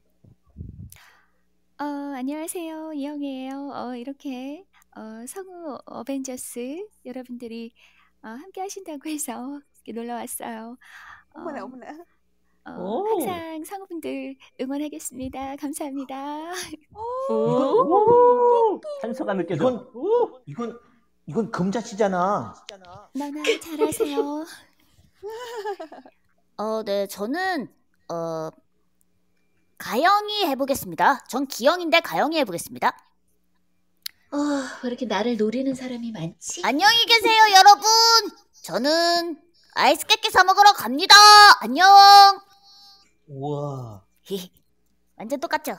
F: 어, 안녕하세요. 이영애예요. 어, 이렇게 어, 성우 어벤져스 여러분들이 어, 함께 하신다고 해서 이렇게 놀러 왔어요. 어,
D: 어머나 어머나.
F: 어,
H: 오.
F: 항상 성우분들 응원하겠습니다. 감사합니다.
H: 이건 찬서가 느껴져.
B: 이건 이건 이건 금자씨잖아.
F: 나나 잘하세요.
Q: 어, 네, 저는 어 가영이 해보겠습니다. 전 기영인데 가영이 해보겠습니다.
F: 어, 왜 이렇게 나를 노리는 사람이 많지?
Q: 안녕히 계세요, 여러분. 저는 아이스 깨끼 사 먹으러 갑니다. 안녕.
B: 우와.
Q: 히히, 완전 똑같죠?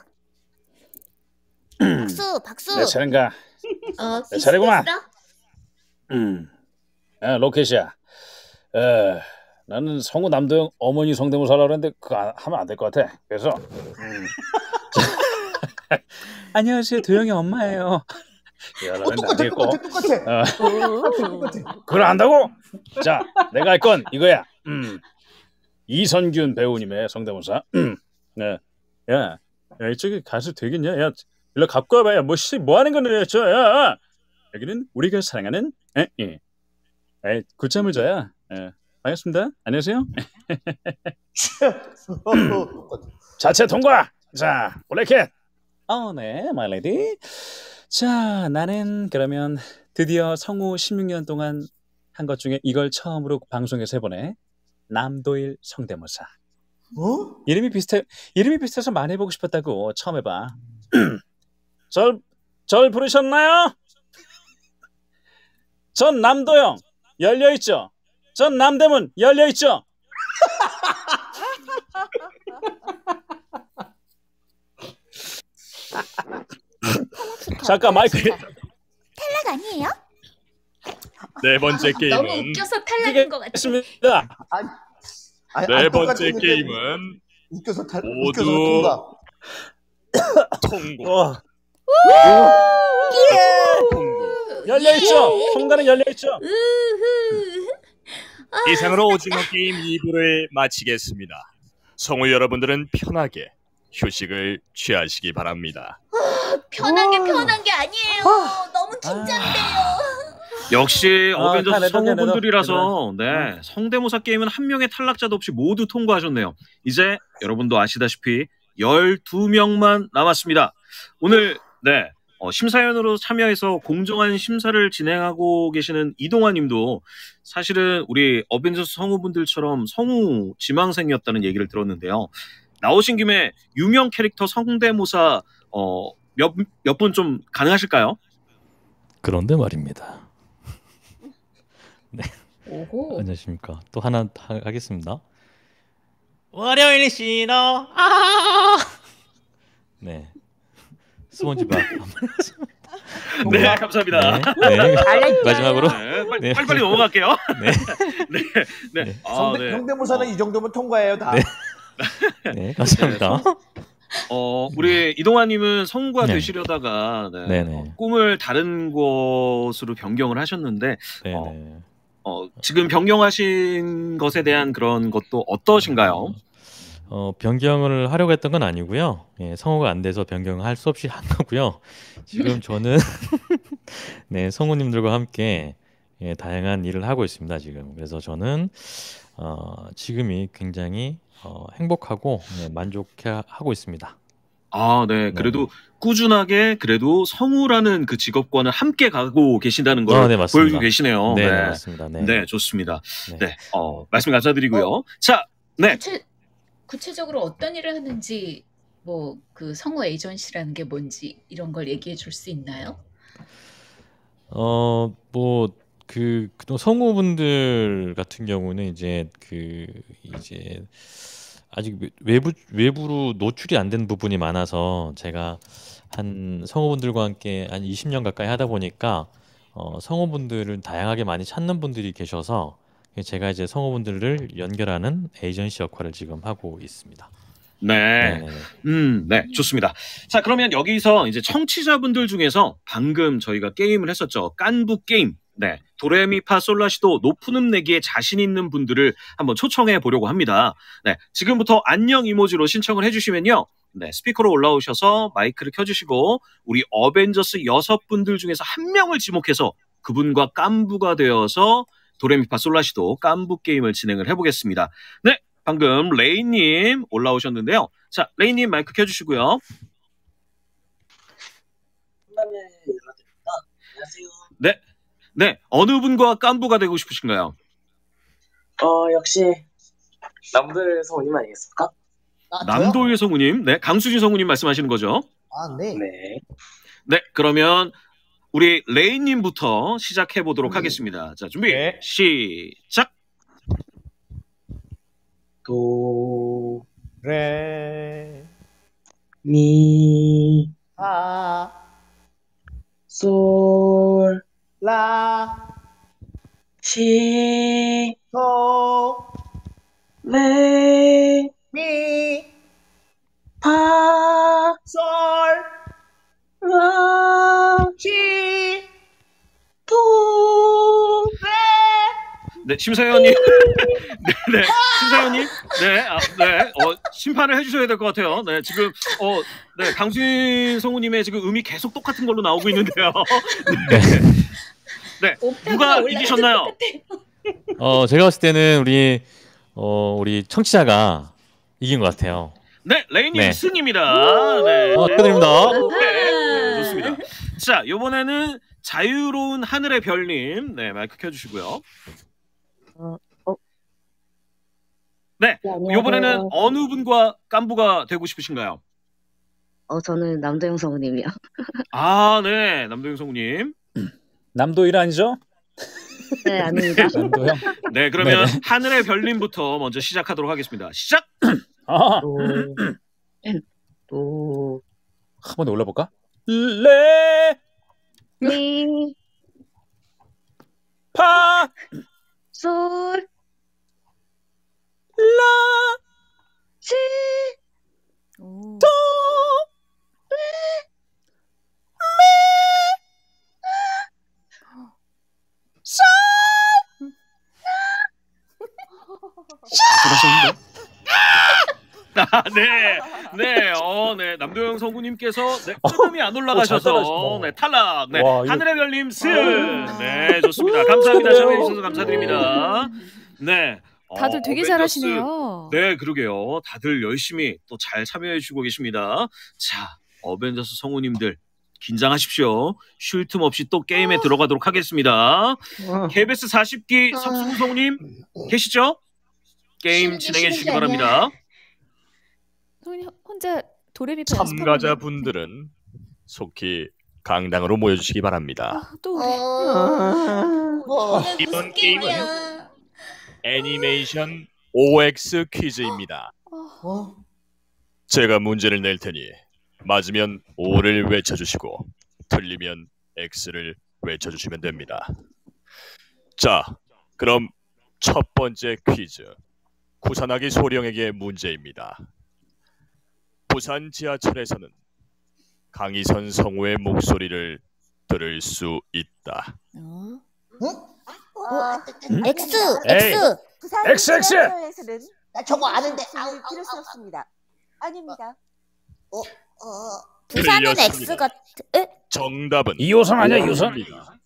Q: 박수, 박수.
I: 내 차례인가?
F: 어,
I: 내 차례구만.
F: 비슷했어?
I: 음, 아, 로켓이야. 에, 나는 성우 남도영 어머니 성대모사 하려고 했는데 그거 안- 하면 안 될 것 같아. 그래서 음. 안녕하세요, 도영이 엄마예요. 이러려고
B: 어,
I: 했는데 안
B: 똑같아,
I: 되겠고.
B: 똑같아, 똑같아.
I: 어,
B: 똑같아.
I: 그걸 안다고? 자, 내가 할 건 이거야. 음. 이선균 배우님의 성대모사. 음. 네. 야, 야 이쪽에 가수 되겠냐? 야, 일로 갖고 와봐야 뭐, 씨, 뭐 하는 건데, 저, 야, 여기는 우리가 사랑하는, 에, 예. 에, 굿잠을 자야. 예. 반갑습니다. 안녕하세요. 자체 통과. 자, 블랙캣. 어, 네, 마이 레디. 자, 나는 그러면 드디어 성우 십육 년 동안 한 것 중에 이걸 처음으로 방송에서 해보네. 남도일 성대모사.
B: 어?
I: 이름이 비슷해, 이름이 비슷해서 많이 해보고 싶었다고. 처음 해봐. 절, 절 부르셨나요? 전 남도영 열려있죠? 전 남대문 열려있죠? 잠깐 마이크.
Q: 탈락 아니에요?
J: 네 번째
F: 너무
J: 게임은
F: 웃겨서 탈락인 것 같아.
I: 했습니다.
B: 아니,
J: 네
B: 안
J: 번째
B: 똑같은
J: 게임은
B: 웃겨서 탈 웃겨서
J: 모두
B: 통과.
J: 통과.
I: 열려있죠? 통과는 열려있죠?
J: 이상으로 오징어 게임 이 부를 마치겠습니다. 성우 여러분들은 편하게 휴식을 취하시기 바랍니다.
F: 편한 게 편한 게 아니에요. 너무 긴장돼요.
A: 역시
J: 아,
A: 어벤져스
J: 다 내도,
A: 성우분들이라서
J: 내도.
A: 네 성대모사 게임은 한 명의 탈락자도 없이 모두 통과하셨네요. 이제 여러분도 아시다시피 열두 명만 남았습니다. 오늘 네 어, 심사위원으로 참여해서 공정한 심사를 진행하고 계시는 이동환 님도 사실은 우리 어벤져스 성우분들처럼 성우 지망생이었다는 얘기를 들었는데요. 나오신 김에 유명 캐릭터 성대모사 어, 몇 몇 분 좀 가능하실까요?
C: 그런데 말입니다. 네.
F: 오호.
C: 안녕하십니까. 또 하나 하, 하겠습니다. 월요일 신호. 아! 네. 스폰지밥.
A: 네, 감사합니다.
C: 네. 네. 마지막으로.
A: 네, 빨리,
C: 네.
A: 빨리빨리 넘어갈게요.
C: 네.
A: 네, 네. 아,
B: 성대,
A: 네.
B: 성대모사는 이 정도면 통과해요 다.
C: 네. 네, 감사합니다.
A: 어, 우리 이동환님은 성우가
C: 네.
A: 되시려다가 네,
C: 네네.
A: 어, 꿈을 다른 곳으로 변경을 하셨는데 어, 어, 지금 변경하신 것에 대한 그런 것도 어떠신가요?
C: 어, 변경을 하려고 했던 건 아니고요. 예, 성우가 안 돼서 변경할 수 없이 한 거고요. 지금 저는 네, 성우님들과 함께 예, 다양한 일을 하고 있습니다. 지금. 그래서 저는 어, 지금이 굉장히 어, 행복하고 네, 만족하고 있습니다.
A: 아, 네. 그래도 꾸준하게 그래도 성우라는 그 직업과는 함께 가고 계신다는 걸
C: 아, 네, 맞습니다.
A: 보여주고 계시네요.
C: 네, 네, 맞습니다. 네.
A: 네, 좋습니다. 네, 어, 말씀 감사드리고요. 자, 네.
F: 구체, 구체적으로 어떤 일을 하는지
L: 뭐 그 성우 에이전시라는 게 뭔지 이런 걸 얘기해 줄 수 있나요?
C: 어, 뭐, 그, 그동 성우분들 같은 경우는 이제 그, 이제 아직 외- 외부, 외부로 노출이 안 된 부분이 많아서 제가 한 성우분들과 함께 한 이십 년 가까이 하다 보니까 어, 성우분들을 다양하게 많이 찾는 분들이 계셔서 제가 이제 성우분들을 연결하는 에이전시 역할을 지금 하고 있습니다.
A: 네.
C: 네네네.
A: 음, 네, 좋습니다. 자, 그러면 여기서 이제 청취자분들 중에서 방금 저희가 게임을 했었죠. 깐부 게임. 네. 도레미파 솔라시도 높은 음 내기에 자신 있는 분들을 한번 초청해 보려고 합니다. 네. 지금부터 안녕 이모지로 신청을 해주시면요. 네. 스피커로 올라오셔서 마이크를 켜주시고, 우리 어벤져스 여섯 분들 중에서 한 명을 지목해서 그분과 깐부가 되어서 도레미파 솔라시도 깐부 게임을 진행을 해보겠습니다. 네. 방금 레이님 올라오셨는데요. 자, 레이님 마이크 켜주시고요. 네, 네. 어느 분과 깐부가 되고 싶으신가요?
R: 어, 역시 남도일 성우님 아니겠습니까?
A: 남도일 성우님, 네, 강수진 성우님 말씀하시는 거죠?
G: 아, 네.
R: 네.
A: 네, 그러면 우리 레이님부터 시작해 보도록 하겠습니다. 자, 준비, 시작.
R: 도,
B: 레,
R: 미,
B: 파,
R: 솔,
B: 라,
R: 시,
B: 도,
R: 레,
B: 미,
R: 파,
B: 솔,
R: 라,
B: 시,
R: 도,
B: 레.
A: 네, 심사위원님. 네, 네, 심사위원님. 네, 아, 네, 어, 심판을 해주셔야 될 것 같아요. 네, 지금, 어, 네, 강수진 성우님의 지금 음이 계속 똑같은 걸로 나오고 있는데요. 네, 네, 누가 이기셨나요?
C: 어, 제가 봤을 때는 우리 어, 우리 청취자가 이긴 것 같아요.
A: 네, 레이님
C: 네.
A: 승입니다. 네.
C: 어, 축하드립니다.
A: 네, 네, 좋습니다. 자, 이번에는 자유로운 하늘의 별님, 네, 마이크 켜주시고요.
M: 어, 어.
A: 네,
M: 네, 안녕하세요.
A: 이번에는 어느 분과 깐부가 되고 싶으신가요?
M: 어, 저는 남도영 성우님이요.
A: 아, 네, 남도영 성우님.
I: 남도일 아니죠?
M: 네, 아닙니다.
I: 남도영.
A: 네, 그러면
I: 네네.
A: 하늘의 별님부터 먼저 시작하도록 하겠습니다. 시작.
I: 아,
M: 도, 도,
I: 한 번 더 올려볼까? 레,
M: 미,
I: 파,
M: 솔,
I: 라,
M: 시,
I: 도, 사.
A: 아, 네, 네, 어, 네, 남도영 성우님께서 네, 끄듬이 안 올라가셔서
I: 따라하시고.
A: 네, 탈락. 네,
I: 와, 이거-
A: 하늘의 별님 승. 네, 좋습니다. 감사합니다. 참여해 주셔서 감사드립니다. 네. 어,
F: 다들 되게
A: 어벤져스.
F: 잘하시네요.
A: 네, 그러게요. 다들 열심히 또 잘 참여해 주고 계십니다. 자, 어벤져스 성우님들 긴장하십시오. 쉴 틈 없이 또 게임에 들어가도록 하겠습니다. 케이비에스 사십 기 석승우 성우님 계시죠? 게임 진행해 주시기 바랍니다.
F: 성훈이 혼자 도레미파
J: 참가자분들은 속히 강당으로 모여주시기 바랍니다.
F: 또
M: 뭐,
J: 이번 게임은 애니메이션 오엑스 퀴즈입니다.
G: 어?
J: 제가 문제를 낼 테니 맞으면 O를 외쳐주시고 틀리면 X를 외쳐주시면 됩니다. 자, 그럼 첫 번째 퀴즈. 구산하기 소령에게 문제입니다. 부산 지하철에서는 강희선 성우의 목소리를 들을 수 있다.
G: 응?
Q: X,
J: 에이.
Q: X.
D: 부산
I: X, X.
D: 지하철에서는
G: 나 저거 아는데.
D: 아우, 들을 수 없습니다. 아닙니다.
G: 어, 어.
Q: 부산은
J: 틀렸습니다.
Q: X 같. 에?
J: 정답은
I: 이호선 아니야, 이호선?
J: O입니다.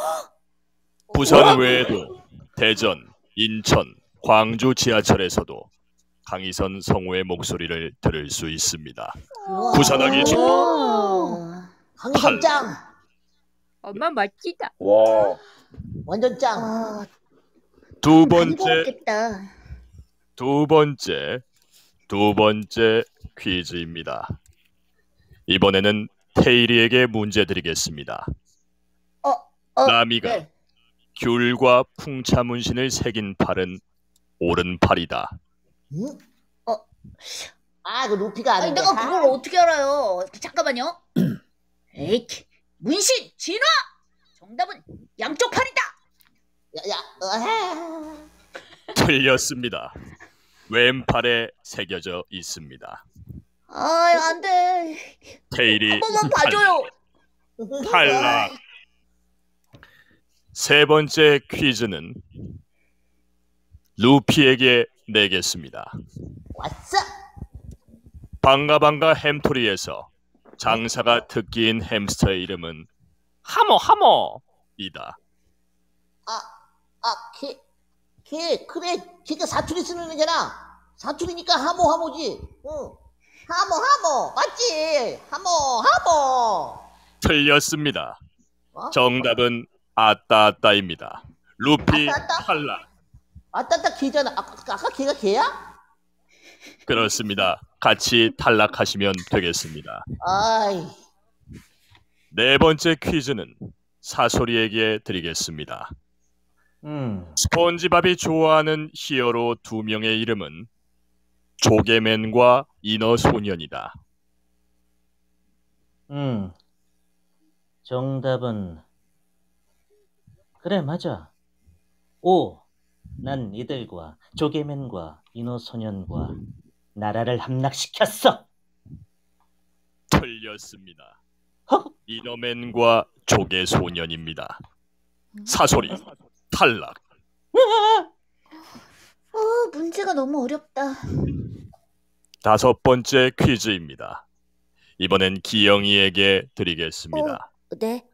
J: 부산 외에도 대전, 인천, 광주 지하철에서도 강희선 성우의 목소리를 들을 수 있습니다. 구산하기 중
G: 강희선 짱.
K: 엄마 멋지다.
I: 와.
G: 완전 짱.
J: 두 번째
Q: 무겁겠다.
J: 두 번째 두 번째 퀴즈입니다. 이번에는 테일이에게 문제 드리겠습니다.
G: 어, 어,
J: 나미가
G: 네.
J: 귤과 풍차 문신을 새긴 팔은 오른팔이다.
G: 응? 어, 아, 그 루피가
Q: 아니,
G: 아는데.
Q: 내가 그걸 어떻게 알아요? 잠깐만요. 에이, 문신 진화. 정답은 양쪽 팔이다.
G: 야, 야, 어,
J: 틀렸습니다. 왼팔에 새겨져 있습니다.
Q: 아, 안 돼.
J: 테일이
Q: 한 번만 봐줘요.
J: 탈락. 세 번째 퀴즈는 루피에게 내겠습니다.
G: 왔어.
J: 방가방가 햄토리에서 장사가 특기인 햄스터의 이름은 하모 하모이다.
G: 아, 아, 걔, 걔, 그래, 걔가 사투리 쓰는 애잖아. 사투리니까 하모 하모지. 응. 하모 하모 맞지? 하모 하모.
J: 틀렸습니다.
G: 어?
J: 정답은 아따 아따입니다. 루피
G: 아따, 아따?
J: 탈락.
G: 아따따 걔잖아. 아까, 아까 걔가 걔야?
J: 그렇습니다. 같이 탈락하시면 되겠습니다.
G: 아이.
J: 네 번째 퀴즈는 사소리에게 드리겠습니다.
H: 음,
J: 스폰지밥이 좋아하는 히어로 두 명의 이름은 조개맨과 인어소년이다.
H: 음. 정답은 그래 맞아. 오. 난 이들과 조개맨과 인어소년과 나라를 함락시켰어.
J: 틀렸습니다. 인어맨과 조개소년입니다. 사소리 탈락.
Q: 어, 문제가 너무 어렵다.
J: 다섯 번째 퀴즈입니다. 이번엔 기영이에게 드리겠습니다.
Q: 네.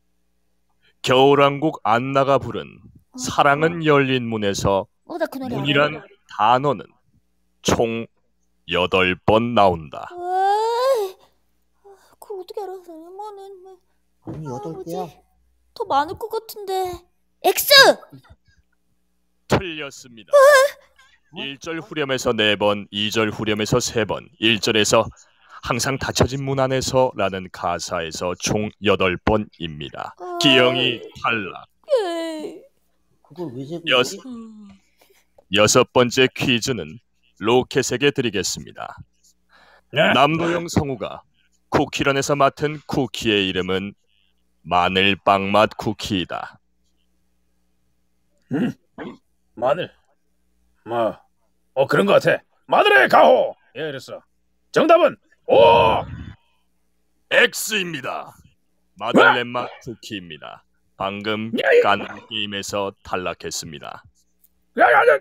J: 겨울왕국 안나가 부른 사랑은 열린 문에서
Q: 어, 나 그 노래 알아.
J: 문이란 단어는 총 여덟 번 나온다.
F: 에이, 그걸 어떻게 알아? 이모는
G: 문이 여덟 개야.
F: 더 많을 것 같은데.
Q: X.
J: 틀렸습니다. 일 절 후렴에서 네 번, 이 절 후렴에서 세 번, 일 절에서 항상 닫혀진 문 안에서 라는 가사에서 총 여덟 번입니다. 기영이 탈락.
G: 그걸 왜 세고
J: 여섯, 여섯 번째 퀴즈는 로켓에게 드리겠습니다. 남도영 성우가 쿠키런에서 맡은 쿠키의 이름은 마늘빵 맛 쿠키이다.
I: 음, 마늘. 뭐, 어 그런 것 같아. 마늘의 가호. 예, 그랬어. 정답은 오.
J: X입니다. 마들렌 맛 쿠키입니다. 방금 깐 게임에서 탈락했습니다.
I: 야야야.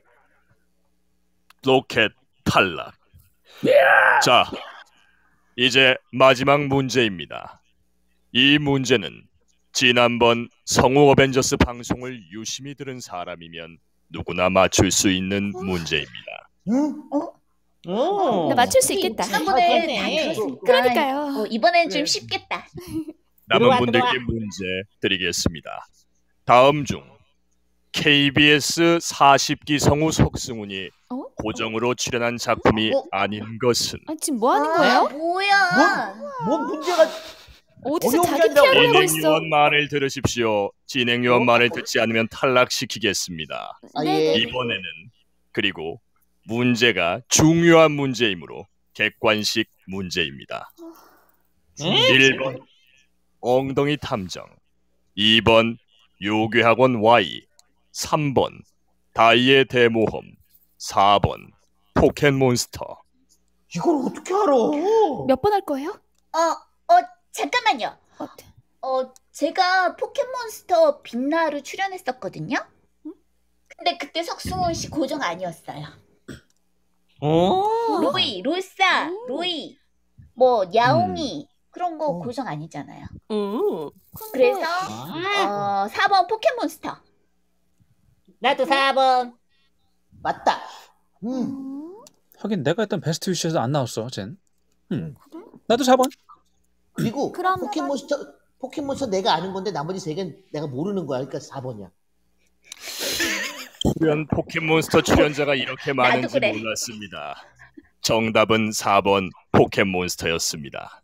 J: 로켓 탈락. 자, 이제 마지막 문제입니다. 이 문제는 지난번 성우 어벤져스 방송을 유심히 들은 사람이면 누구나 맞출 수 있는 문제입니다.
G: 응?
Q: 어?
F: 나 맞출 수 있겠다.
Q: 지난번에
F: 아,
Q: 다 들었으니까.
F: 그러니까요.
Q: 어, 이번엔 좀 쉽겠다.
J: 남은
Q: 들어와,
J: 분들께
Q: 들어와.
J: 문제 드리겠습니다. 다음 중 케이비에스 사십 기 성우 석승훈이 고정으로 출연한 작품이 아닌 것은
F: 아, 지금 뭐 하는 거예요?
Q: 뭐야?
G: 뭔 문제가
F: 어디서
G: 어려운
F: 자기
G: 게 아니라
F: 피아를 하고 있어?
J: 진행요원 말을 들으십시오. 진행요원 말을 듣지 않으면 탈락시키겠습니다.
G: 아, 예.
J: 이번에는 그리고 문제가 중요한 문제이므로 객관식 문제입니다. 일 번 엉덩이 탐정, 이 번 요괴학원 Y, 삼 번 다이의 대모험, 사 번 포켓몬스터.
G: 이걸 어떻게 알아?
F: 몇 번 할 거예요?
Q: 어, 어, 잠깐만요. 어, 제가 포켓몬스터 빛나루 출연했었거든요. 근데 그때 석승훈 씨 고정 아니었어요.
H: 오.
Q: 로이, 로사, 로이, 뭐 야옹이 그런 거 고정 아니잖아요. 그래서 어, 사 번 포켓몬스터.
G: 나도 사 번. 맞다. 음.
I: 하긴 내가 했던 베스트 위시에서 안 나왔어, 쟨. 음. 나도 사 번.
G: 그리고 포켓몬스터 포켓몬스터 내가 아는 건데 나머지 세 개는 내가 모르는 거야. 그러니까 사 번이야.
J: 출연 포켓몬스터 출연자가 이렇게 많은지
Q: 그래.
J: 몰랐습니다. 정답은 사 번 포켓몬스터였습니다.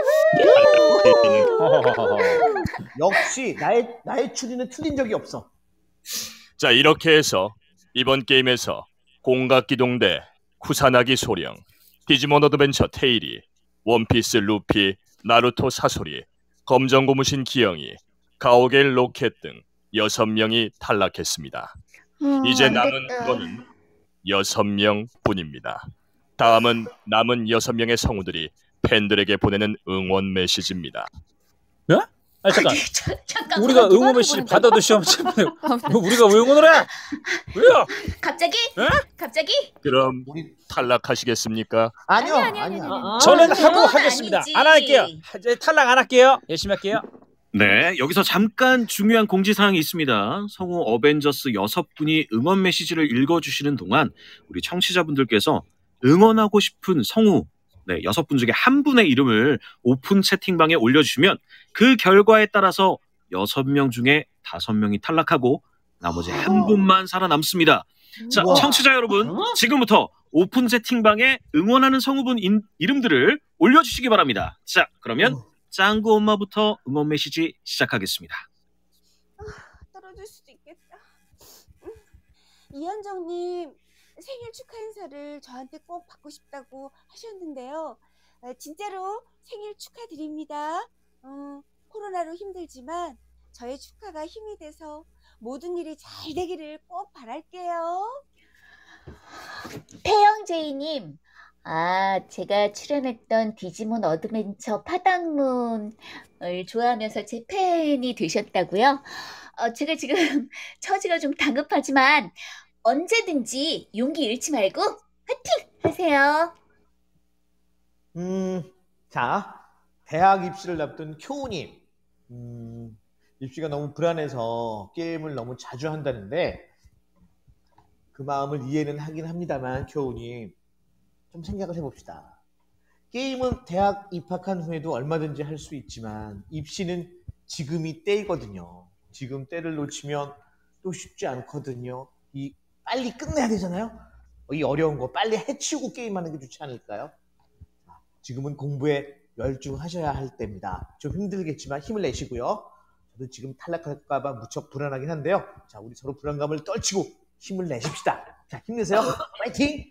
B: 역시 나의 나의 추리는 틀린 적이 없어.
J: 자, 이렇게 해서 이번 게임에서 공각기동 대 쿠사나기 소령, 디지몬 어드벤처 테일이, 원피스 루피, 나루토 사소리, 검정고무신 기영이, 가오갤 로켓 등 여섯 명이 탈락했습니다.
Q: 음,
J: 이제
Q: 안
J: 남은
Q: 됐다.
J: 인원은 여섯 명뿐입니다. 다음은 남은 여섯 명의 성우들이 팬들에게 보내는 응원 메시지입니다.
I: 네? 아니 잠깐.
Q: 잠깐.
I: 우리가 응원 메시지 받아도 시험 우리가 왜 응원을 해? 왜요?
Q: 갑자기?
I: 네?
Q: 갑자기?
J: 그럼 탈락하시겠습니까?
B: 아니요,
Q: 아니, 아니, 아니, 아니, 아니.
I: 저는
Q: 아,
I: 하고
Q: 그건
I: 하겠습니다.
Q: 아니지.
I: 안 할게요. 이제 탈락 안 할게요. 열심히 할게요.
S: 네, 여기서 잠깐 중요한 공지사항이 있습니다. 성우 어벤져스 여섯 분이 응원 메시지를 읽어주시는 동안 우리 청취자분들께서 응원하고 싶은 성우 네, 여섯 분 중에 한 분의 이름을 오픈 채팅방에 올려주시면 그 결과에 따라서 여섯 명 중에 다섯 명이 탈락하고 나머지 한 분만 살아남습니다. 자,
B: 우와.
S: 청취자 여러분, 지금부터 오픈 채팅방에 응원하는 성우분 인, 이름들을 올려주시기 바랍니다. 자, 그러면 짱구 엄마부터 응원 메시지 시작하겠습니다.
D: 떨어질 수도 있겠다. 음, 이현정님 생일 축하 인사를 저한테 꼭 받고 싶다고 하셨는데요. 어, 진짜로 생일 축하드립니다. 어, 코로나로 힘들지만 저의 축하가 힘이 돼서 모든 일이 잘 되기를 꼭 바랄게요.
Q: 태영제이님, 아, 제가 출연했던 디지몬 어드벤처 파당문을 좋아하면서 제 팬이 되셨다고요? 어, 제가 지금 처지가 좀 다급하지만 언제든지 용기 잃지 말고 화이팅 하세요.
B: 음, 자, 대학 입시를 앞둔 쿄우님. 음, 입시가 너무 불안해서 게임을 너무 자주 한다는데 그 마음을 이해는 하긴 합니다만 쿄우님 좀 생각을 해봅시다. 게임은 대학 입학한 후에도 얼마든지 할 수 있지만 입시는 지금이 때이거든요. 지금 때를 놓치면 또 쉽지 않거든요. 이 빨리 끝내야 되잖아요. 이 어려운 거 빨리 해치우고 게임하는 게 좋지 않을까요? 지금은 공부에 열중하셔야 할 때입니다. 좀 힘들겠지만 힘을 내시고요. 저도 지금 탈락할까봐 무척 불안하긴 한데요. 자, 우리 서로 불안감을 떨치고 힘을 내십시다. 자, 힘내세요. 파이팅!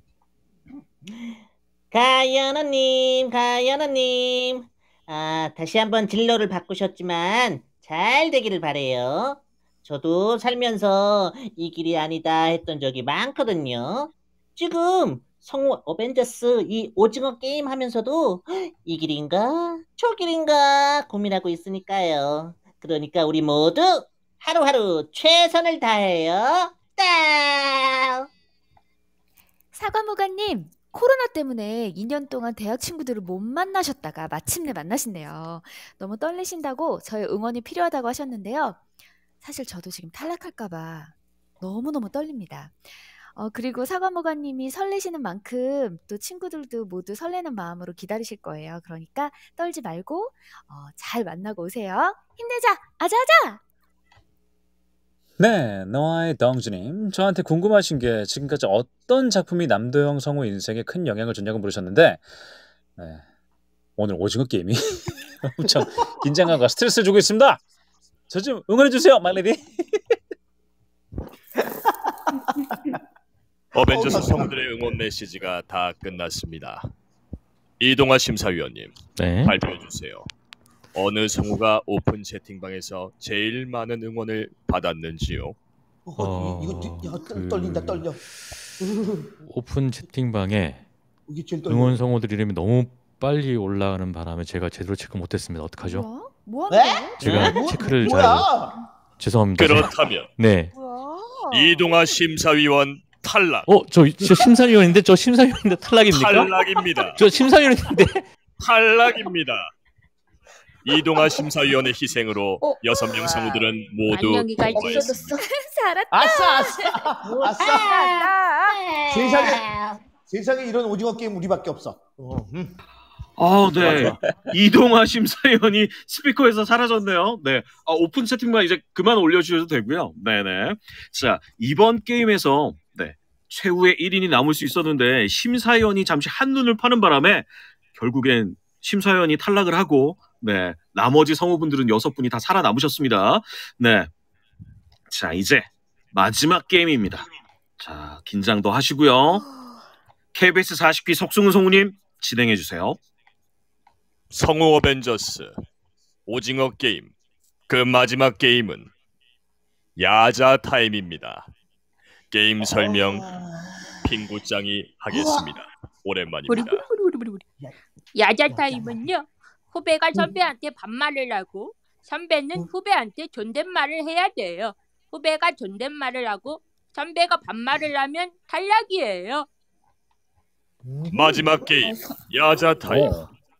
H: 가연아님, 가연아님. 아, 다시 한번 진로를 바꾸셨지만 잘 되기를 바래요. 저도 살면서 이 길이 아니다 했던 적이 많거든요. 지금 성우 어벤져스 이 오징어 게임 하면서도 이 길인가 저 길인가 고민하고 있으니까요. 그러니까 우리 모두 하루하루 최선을 다해요. 따!
F: 사과무가님, 코로나 때문에 이 년 동안 대학 친구들을 못 만나셨다가 마침내 만나신대요. 너무 떨리신다고 저의 응원이 필요하다고 하셨는데요. 사실 저도 지금 탈락할까봐 너무너무 떨립니다. 어, 그리고 사과무가님이 설레시는 만큼 또 친구들도 모두 설레는 마음으로 기다리실 거예요. 그러니까 떨지 말고 어, 잘 만나고 오세요. 힘내자! 아자아자!
I: 네, 너와의 덩주님. 저한테 궁금하신 게 지금까지 어떤 작품이 남도형 성우 인생에 큰 영향을 줬냐고 물으셨는데 네, 오늘 오징어 게임이 엄청 긴장감과 스트레스를 주고 있습니다. 저 좀 응원해주세요, 말레디.
J: 어벤져스 성우들의 응원 메시지가 다 끝났습니다. 이동아 심사위원님,
C: 네.
J: 발표해주세요. 어느 성우가 오픈 채팅방에서 제일 많은 응원을 받았는지요?
B: 어, 이거 야,
C: 그...
B: 떨린다 떨려.
C: 오픈 채팅방에
B: 이게 제일 떨려.
C: 응원 성우들 이름이 너무 빨리 올라가는 바람에 제가 제대로 체크 못했습니다. 어떡하죠?
F: 뭐야? 뭐
B: 네?
C: 제가
B: 뭐?
C: 체크를
B: 뭐야?
C: 잘 죄송합니다.
J: 그렇다면
C: 네.
J: 이동아 심사위원 탈락.
C: 어, 저, 저 심사위원인데 저 심사위원인데 탈락입니까?
J: 탈락입니다.
C: 저 심사위원인데
J: 탈락입니다. 이동아 심사위원의 희생으로
Q: 어?
J: 여섯 명 성우들은 모두
K: 안녕히가
J: 통과했습니다.
F: 살았다.
B: 아싸 아싸 아싸.
Q: 아,
B: 세상에 세상에 이런 오징어 게임 우리밖에 없어. 어, 음.
S: 아, 네. 이동아 심사위원이 스피커에서 사라졌네요. 네. 아, 오픈 채팅만 이제 그만 올려주셔도 되고요. 네네. 자, 이번 게임에서 네 최후의 일 인이 남을 수 있었는데 심사위원이 잠시 한눈을 파는 바람에 결국엔 심사위원이 탈락을 하고 네 나머지 성우분들은 여섯 분이 다 살아남으셨습니다. 네, 자 이제 마지막 게임입니다. 자 긴장도 하시고요. 케이비에스 사십 기 석승우 성우님 진행해 주세요.
J: 성우 어벤져스 오징어 게임 그 마지막 게임은 야자 타임입니다. 게임 설명 핑구짱이 하겠습니다. 오랜만입니다.
K: 야자 타임은요. 후배가 선배한테 반말을 하고 선배는 후배한테 존댓말을 해야 돼요. 후배가 존댓말을 하고 선배가 반말을 하면 탈락이에요.
J: 마지막 게임 야자 타임.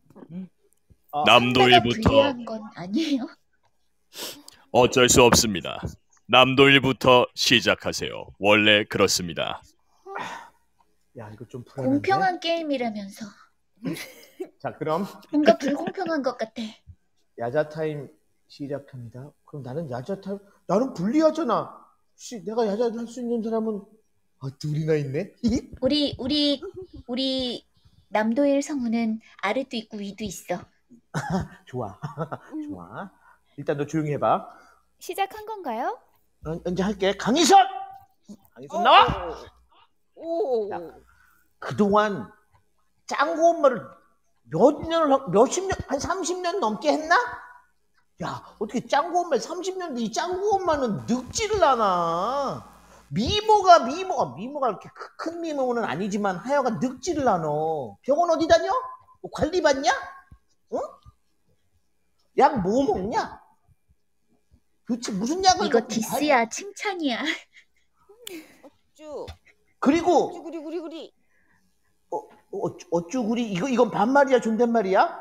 J: 남도일부터
Q: 불리한 건 아니에요?
J: 어쩔 수 없습니다. 남도일부터 시작하세요. 원래 그렇습니다.
B: 야 이거 좀 불안한데?
Q: 공평한 게임이라면서
B: 자 그럼
Q: 뭔가 불공평한 것 같아.
B: 야자 타임 시작합니다. 그럼 나는 야자 타임 나는 불리하잖아. 혹시 내가 야자를 할 수 있는 사람은 아 둘이나 있네.
Q: 우리 우리 우리 남도일 성우는 아래도 있고 위도 있어.
B: 좋아 좋아. 일단 너 조용히 해봐.
F: 시작한 건가요?
B: 어, 이제 할게. 강희선! 강희선 나와!
D: 오.
B: 야, 그동안 짱구 엄마를 몇 년을, 몇십 년, 한 삼십 년 넘게 했나? 야, 어떻게 짱구 엄마를 삼십 년인데 이 짱구 엄마는 늙지를 않아. 미모가, 미모가, 미모가 이렇게 큰 미모는 아니지만 하여간 늙지를 않아. 병원 어디 다녀? 뭐 관리 받냐? 응? 약 뭐 먹냐? 도대체 무슨 약을
Q: 이거
B: 먹고
Q: 디스야
B: 잘-
Q: 칭찬이야.
D: 쭈.
B: 그리고
D: 쭈구리 구리 구리.
B: 어, 어, 어쭈구리 이거 이건 반말이야 존댓말이야?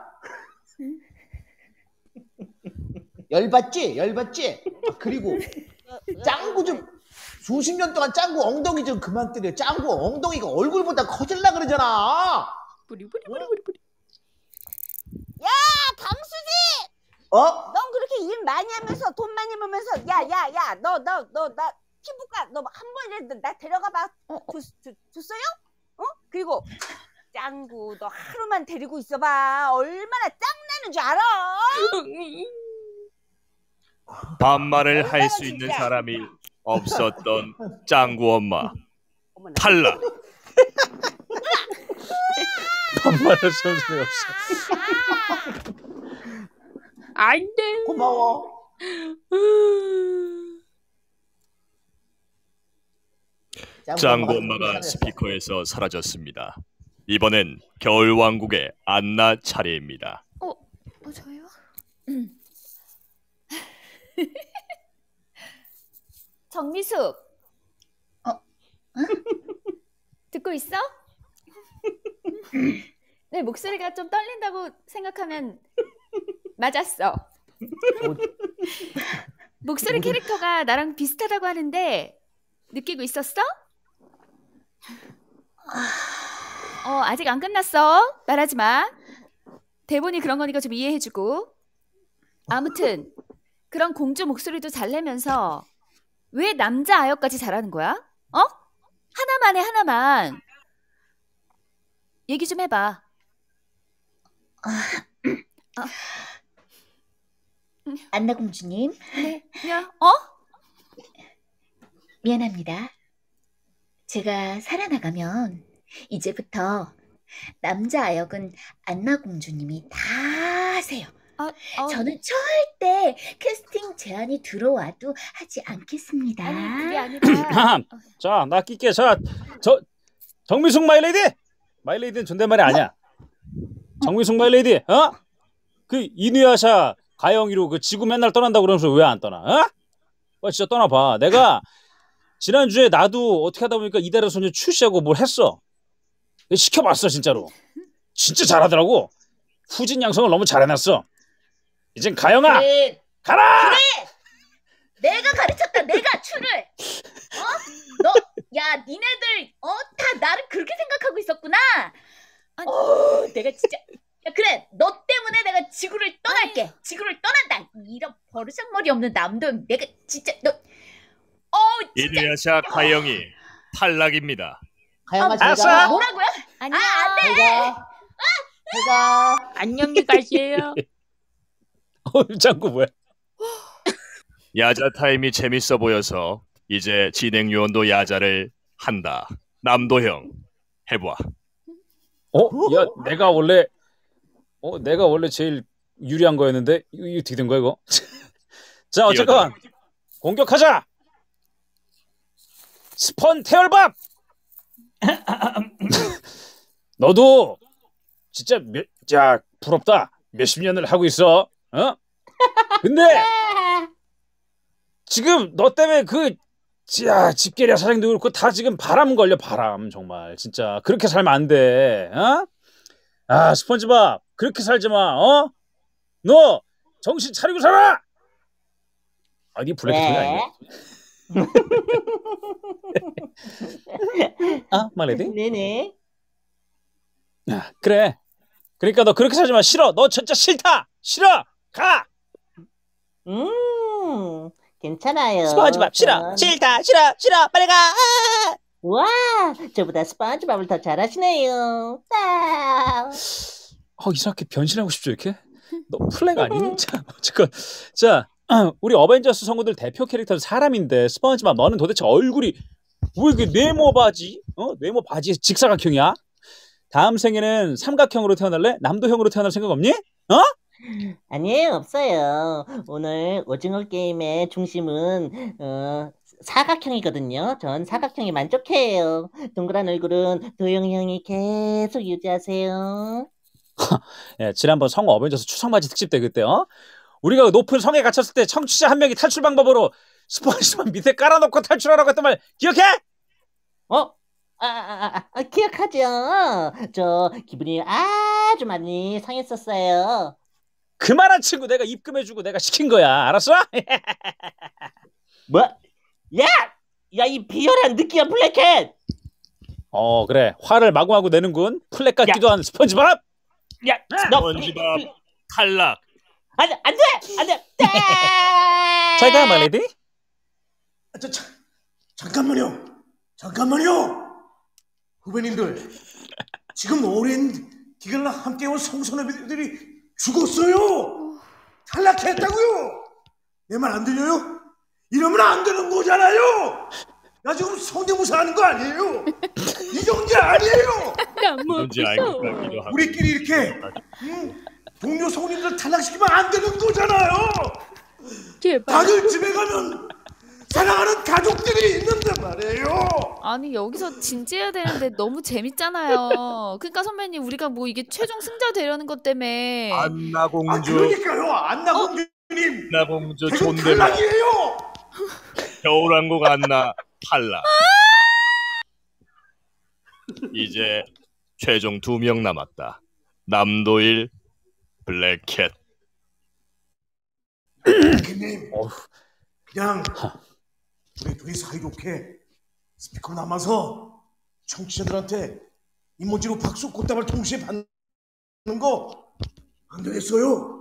B: 열받지? 열받지? 아, 그리고 짱구 좀 수십 년 동안 짱구 엉덩이 좀 그만 때려. 짱구 엉덩이가 얼굴보다 커질라 그러잖아.
K: 뿌리뿌리뿌리뿌리.
D: 야, 강수지!
B: 어?
D: 넌 그렇게 일 많이 하면서 돈 많이 벌면서 야, 야, 야, 너, 너, 너, 나 피부과 너 한 번이라도 나 데려가 봐. 줬, 줬, 줬어요? 어? 그리고 짱구 너 하루만 데리고 있어봐. 얼마나 짱나는 줄 알아?
J: 반말을 할 수 있는 사람이 없었던 짱구 엄마 탈락.
I: 반말할 소리 없어.
K: 안 돼.
B: 고마워.
J: 짱구 엄마가 스피커에서 사라졌습니다. 이번엔 겨울왕국의 안나 차례입니다.
F: 어, 어 저요? 정미숙.
Q: 어?
F: 듣고 있어? 내 목소리가 좀 떨린다고 생각하면 맞았어. 목소리 캐릭터가 나랑 비슷하다고 하는데 느끼고 있었어? 어, 아직 안 끝났어. 말하지 마. 대본이 그런 거니까 좀 이해해주고. 아무튼 그런 공주 목소리도 잘 내면서 왜 남자 아역까지 잘하는 거야? 어? 하나만 해, 하나만. 얘기 좀 해봐.
Q: 아, 안나 공주님.
F: 네. 야, 어?
Q: 미안합니다. 제가 살아나가면 이제부터 남자 아역은 안나 공주님이 다 하세요.
F: 아, 어,
Q: 저는 절대 캐스팅 제안이 들어와도 하지 않겠습니다.
F: 아니, 그게 아니라
I: 자, 나 낄게. 자, 저 정미숙 마일레이디. 마일레이디는 존댓말이 아니야. 정미숙 마일레이디. 어? 그 이누야샤 가영이로 그 지구 맨날 떠난다고 그러면서 왜 안 떠나? 어? 어 진짜 떠나봐. 내가 지난주에 나도 어떻게 하다 보니까 이달의 소녀 출시하고 뭘 했어. 시켜봤어 진짜로. 진짜 잘하더라고. 후진 양성을 너무 잘해놨어. 이젠 가영아
Q: 그래,
I: 가라.
Q: 그래. 내가 가르쳤다. 내가 추를. 어? 너, 야, 니네들 어, 다 나를 그렇게 생각하고 있었구나. 어, 내가 진짜. 야, 그래. 너 때문에 내가 지구를 떠날게. 지구를 떠난다. 이런 버르장머리 없는 남도 내가 진짜 너. 어, 진짜.
J: 이누야샤 가영이 탈락입니다.
G: 가영아
Q: 아,
G: 잘가.
Q: 뭐라고요?
F: 안녕.
Q: 아, 안 돼.
G: 잘가. 잘가.
K: 안녕히 가세요.
I: 어, 자꾸 뭐야?
J: 야자 타임이 재밌어 보여서 이제 진행 요원도 야자를 한다. 남도형 해봐.
I: 어? 야, 내가 원래 어, 내가 원래 제일 유리한 거였는데 이거 이거 어떻게 된 거야 이거? 자, 어쨌건 공격하자. 스펀 태열밥. 너도 진짜 몇, 자 부럽다. 몇십 년을 하고 있어. 어? 근데 지금 너 때문에 그 자, 집게리아 사장도 그렇고 다 지금 바람 걸려. 바람 정말 진짜 그렇게 살면 안 돼. 어? 아, 스펀지밥 그렇게 살지 마. 어? 너 정신 차리고 살아. 아니 블랙톤이 아니야. 아, 말레디?
G: 네네.
I: 아, 그래. 그러니까 너 그렇게 살지 마. 싫어. 너 진짜 싫다. 싫어. 가.
G: 음, 괜찮아요.
H: 스펀지밥 싫어.
G: 전-
H: 싫다. 싫어. 싫어. 빨리 가. 아!
G: 와, 저보다 스펀지밥을 더 잘하시네요. 아.
I: 어, 이상하게 변신하고 싶죠 이렇게? 너 플래그 아니니? 자, 어쨌건 자, 우리 어벤져스 성우들 대표 캐릭터는 사람인데 스펀지밥 너는 도대체 얼굴이 왜 이렇게 네모 바지? 어? 네모 바지에 직사각형이야? 다음 생에는 삼각형으로 태어날래? 남도형으로 태어날 생각 없니? 어?
G: 아니에요, 없어요. 오늘 오징어 게임의 중심은 어, 사각형이거든요. 전 사각형에 만족해요. 동그란 얼굴은 도영 형이 계속 유지하세요.
I: 예, 지난번 성우 어벤져스 추석맞이 특집 때 그때 어? 우리가 높은 성에 갇혔을 때 청취자 한 명이 탈출 방법으로 스펀지밥 밑에 깔아놓고 탈출하라고 했던 말 기억해?
G: 어? 아, 아, 아, 아, 기억하죠? 저 기분이 아주 많이 상했었어요.
I: 그만한 친구 내가 입금해주고 내가 시킨 거야. 알았어?
G: 뭐? 야! 야, 이 비열한 느끼한 블랙캣!
I: 어, 그래. 화를 마구마구 내는군. 플랫 같기도 한 스펀지밥.
G: 야, 너
J: 스펀지밥 탈락.
G: 안 돼! 안 돼! 안 돼!
I: 잘 가, 말레디.
B: 저, 자, 잠깐만요. 잠깐만요. 후배님들, 지금 오랜 기간을 함께해온 성선후배들이 죽었어요. 탈락했다고요. 내 말 안 들려요? 이러면 안 되는 거잖아요. 나 지금 성대모사 하는 거 아니에요. 이정재 아니에요.
J: 뭔지 알 것 같기도 하고.
B: 우리끼리 이렇게 음, 동료 성우님들 탈락시키면 안 되는 거잖아요.
K: 제발.
B: 다들 집에 가면 사랑하는 가족들이 있는데 말이에요.
F: 아니 여기서 진지해야 되는데 너무 재밌잖아요. 그러니까 선배님 우리가 뭐 이게 최종 승자 되려는 것 때문에
J: 안나공주.
B: 아 그러니까요. 안나공주님.
J: 안나공주
B: 지금
J: 존댓말.
B: 탈락이에요.
J: 겨울왕국 안나 탈락. 이제 최종 두 명 남았다. 남도일, 블랙캣.
B: 블랙캣님. 그냥 우리 둘이 사이좋게 스피커 남아서 청취자들한테 이모지로 박수 꽃다발 동시에 받는 거 안 되겠어요?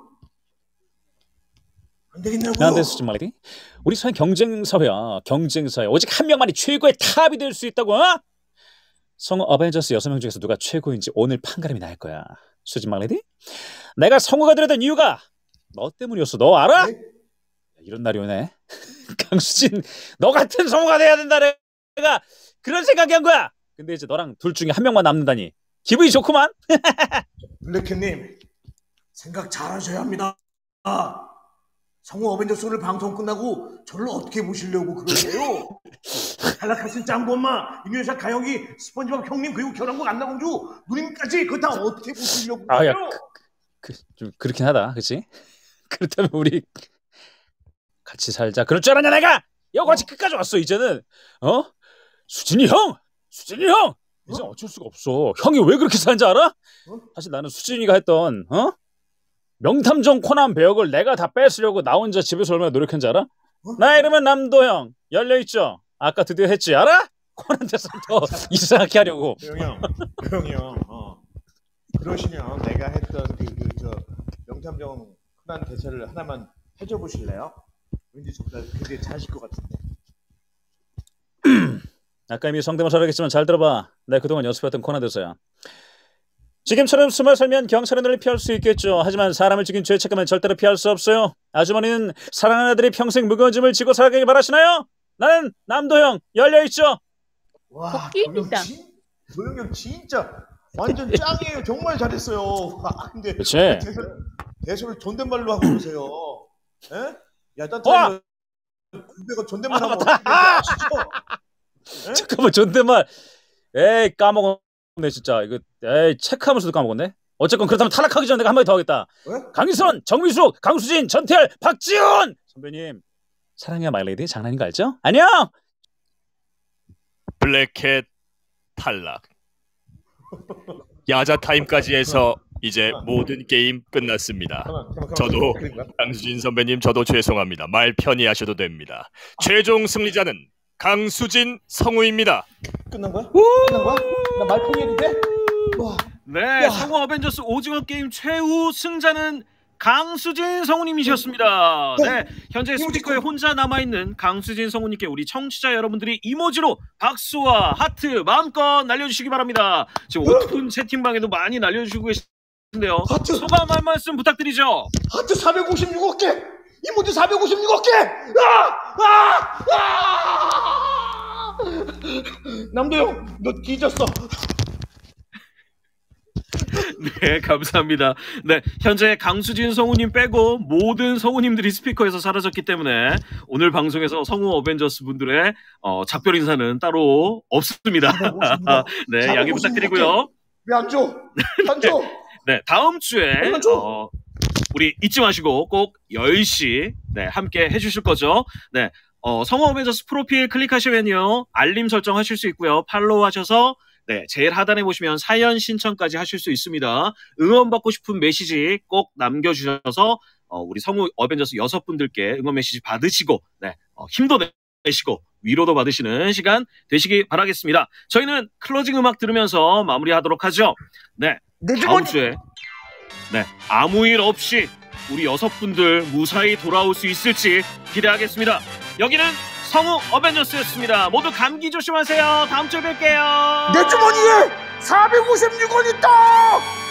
B: 안 되겠냐고요?
I: 나한테 쓰지 말레디. 우리 사회 경쟁 사회야. 경쟁 사회. 오직 한 명만이 최고의 탑이 될 수 있다고. 어? 성우 어벤져스 여섯 명 중에서 누가 최고인지 오늘 판가름이 날 거야. 수지 말레디. 내가 성우가 되려던 이유가 너 때문이었어. 너 알아?
B: 네?
I: 이런 날이 오네. 강수진, 너 같은 성우가 돼야 된다. 내가 그런 생각이 한 거야. 근데 이제 너랑 둘 중에 한 명만 남는다니 기분이 좋구만.
B: 블랙캣님 생각 잘하셔야 합니다. 아, 성우 어벤져스 오늘 방송 끝나고 저를 어떻게 보시려고 그러세요? 탈락하신 짱구 엄마, 이면사 가영이, 스펀지밥 형님 그리고 겨울왕국 안나공주 누님까지 그거 다 어떻게 보시려고
I: 아, 야,
B: 그러세요?
I: 그, 그, 좀 그렇긴 하다, 그렇지? 그렇다면 우리 같이 살자. 그럴 줄 알았냐 내가? 여기까지 끝까지 왔어 이제는. 어? 수진이 형, 수진이 형. 이제 어? 어쩔 수가 없어. 형이 왜 그렇게 사는지 알아?
B: 어?
I: 사실 나는 수진이가 했던 어? 명탐정 코난 배역을 내가 다 뺏으려고 나 혼자 집에서 얼마나 노력했는지 알아? 어? 나 이름은 남도형. 열려있죠? 아까 드디어 했지 알아? 코난 대사 더 이상하게 하려고.
B: 도영이 형, 도영이 형, 어. 그러시면 내가 했던 그 그 저 명탐정 코난 대사를 하나만 해줘 보실래요? 왠지 정말 굉장히 잘하실 것 같은데.
I: 아까 이미 성대모사를 잘 들어봐. 내가 그동안 연습했던 코너에서야. 지금처럼 숨을 살면 경찰의 눈을 피할 수 있겠죠. 하지만 사람을 죽인 죄의 책임은 절대로 피할 수 없어요. 아주머니는 사랑하는 아들이 평생 무거운 짐을 지고 살아가길 바라시나요? 나는 남도형 열려있죠.
B: 와,
K: 복귀입니다.
B: 도영이 형 진짜 완전 짱이에요. 정말 잘했어요. 아, 근데
I: 그치.
B: 대사를, 대사를 존댓말로 하고 그러세요. 에? 야, 딴 군대가 존댓말 하고 어떻게 아시죠?
I: 잠깐만, 존댓말. 에이, 까먹었네 진짜. 이거 에이, 체크하면서도 까먹었네. 어쨌건 그렇다면 탈락하기 전에 내가 한 마디 더 하겠다.
B: 왜?
I: 강희선, 정미숙, 강수진, 전태열, 박지훈 선배님 사랑해요 마일레이디. 장난인 거 알죠? 안녕.
J: 블랙캣 탈락. 야자 타임까지 해서 이제 모든 게임 끝났습니다. 저도 강수진 선배님 저도 죄송합니다. 말 편히 하셔도 됩니다. 최종 승리자는 강수진 성우입니다.
B: 끝난 거야? 끝난 거야? 나 말 편히 해도 돼? 와.
S: 네, 성우 어벤져스 오징어 게임 최후 승자는 강수진 성우님이셨습니다. 네, 현재 스피커에 혼자 남아있는 강수진 성우님께 우리 청취자 여러분들이 이모지로 박수와 하트 마음껏 날려주시기 바랍니다. 지금 오픈 채팅방에도 많이 날려주시고 계신데요.
B: 하트.
S: 소감 한 말씀 부탁드리죠.
B: 하트 사백오십육 개! 이모지 사백오십육 개! 아! 아! 아! 남도형, 너 뒤졌어.
S: 네, 감사합니다. 네, 현재 강수진 성우님 빼고 모든 성우님들이 스피커에서 사라졌기 때문에 오늘 방송에서 성우 어벤져스 분들의 어, 작별 인사는 따로 없습니다. 네, 양해 부탁드리고요.
B: 왜 안 줘? 안 줘?
S: 네, 다음 주에 어, 우리 잊지 마시고 꼭 열 시 네, 함께 해주실 거죠. 네, 어, 성우 어벤져스 프로필 클릭하시면요 알림 설정하실 수 있고요. 팔로우 하셔서 네, 제일 하단에 보시면 사연 신청까지 하실 수 있습니다. 응원받고 싶은 메시지 꼭 남겨주셔서 어, 우리 성우 어벤져스 여섯 분들께 응원 메시지 받으시고 네, 어, 힘도 내시고 위로도 받으시는 시간 되시기 바라겠습니다. 저희는 클로징 음악 들으면서 마무리하도록 하죠. 네, 다음 주에 네, 아무 일 없이 우리 여섯 분들 무사히 돌아올 수 있을지 기대하겠습니다. 여기는 성우 어벤져스였습니다. 모두 감기 조심하세요. 다음 주에 뵐게요.
B: 내 주머니에 사백오십육 원 있다!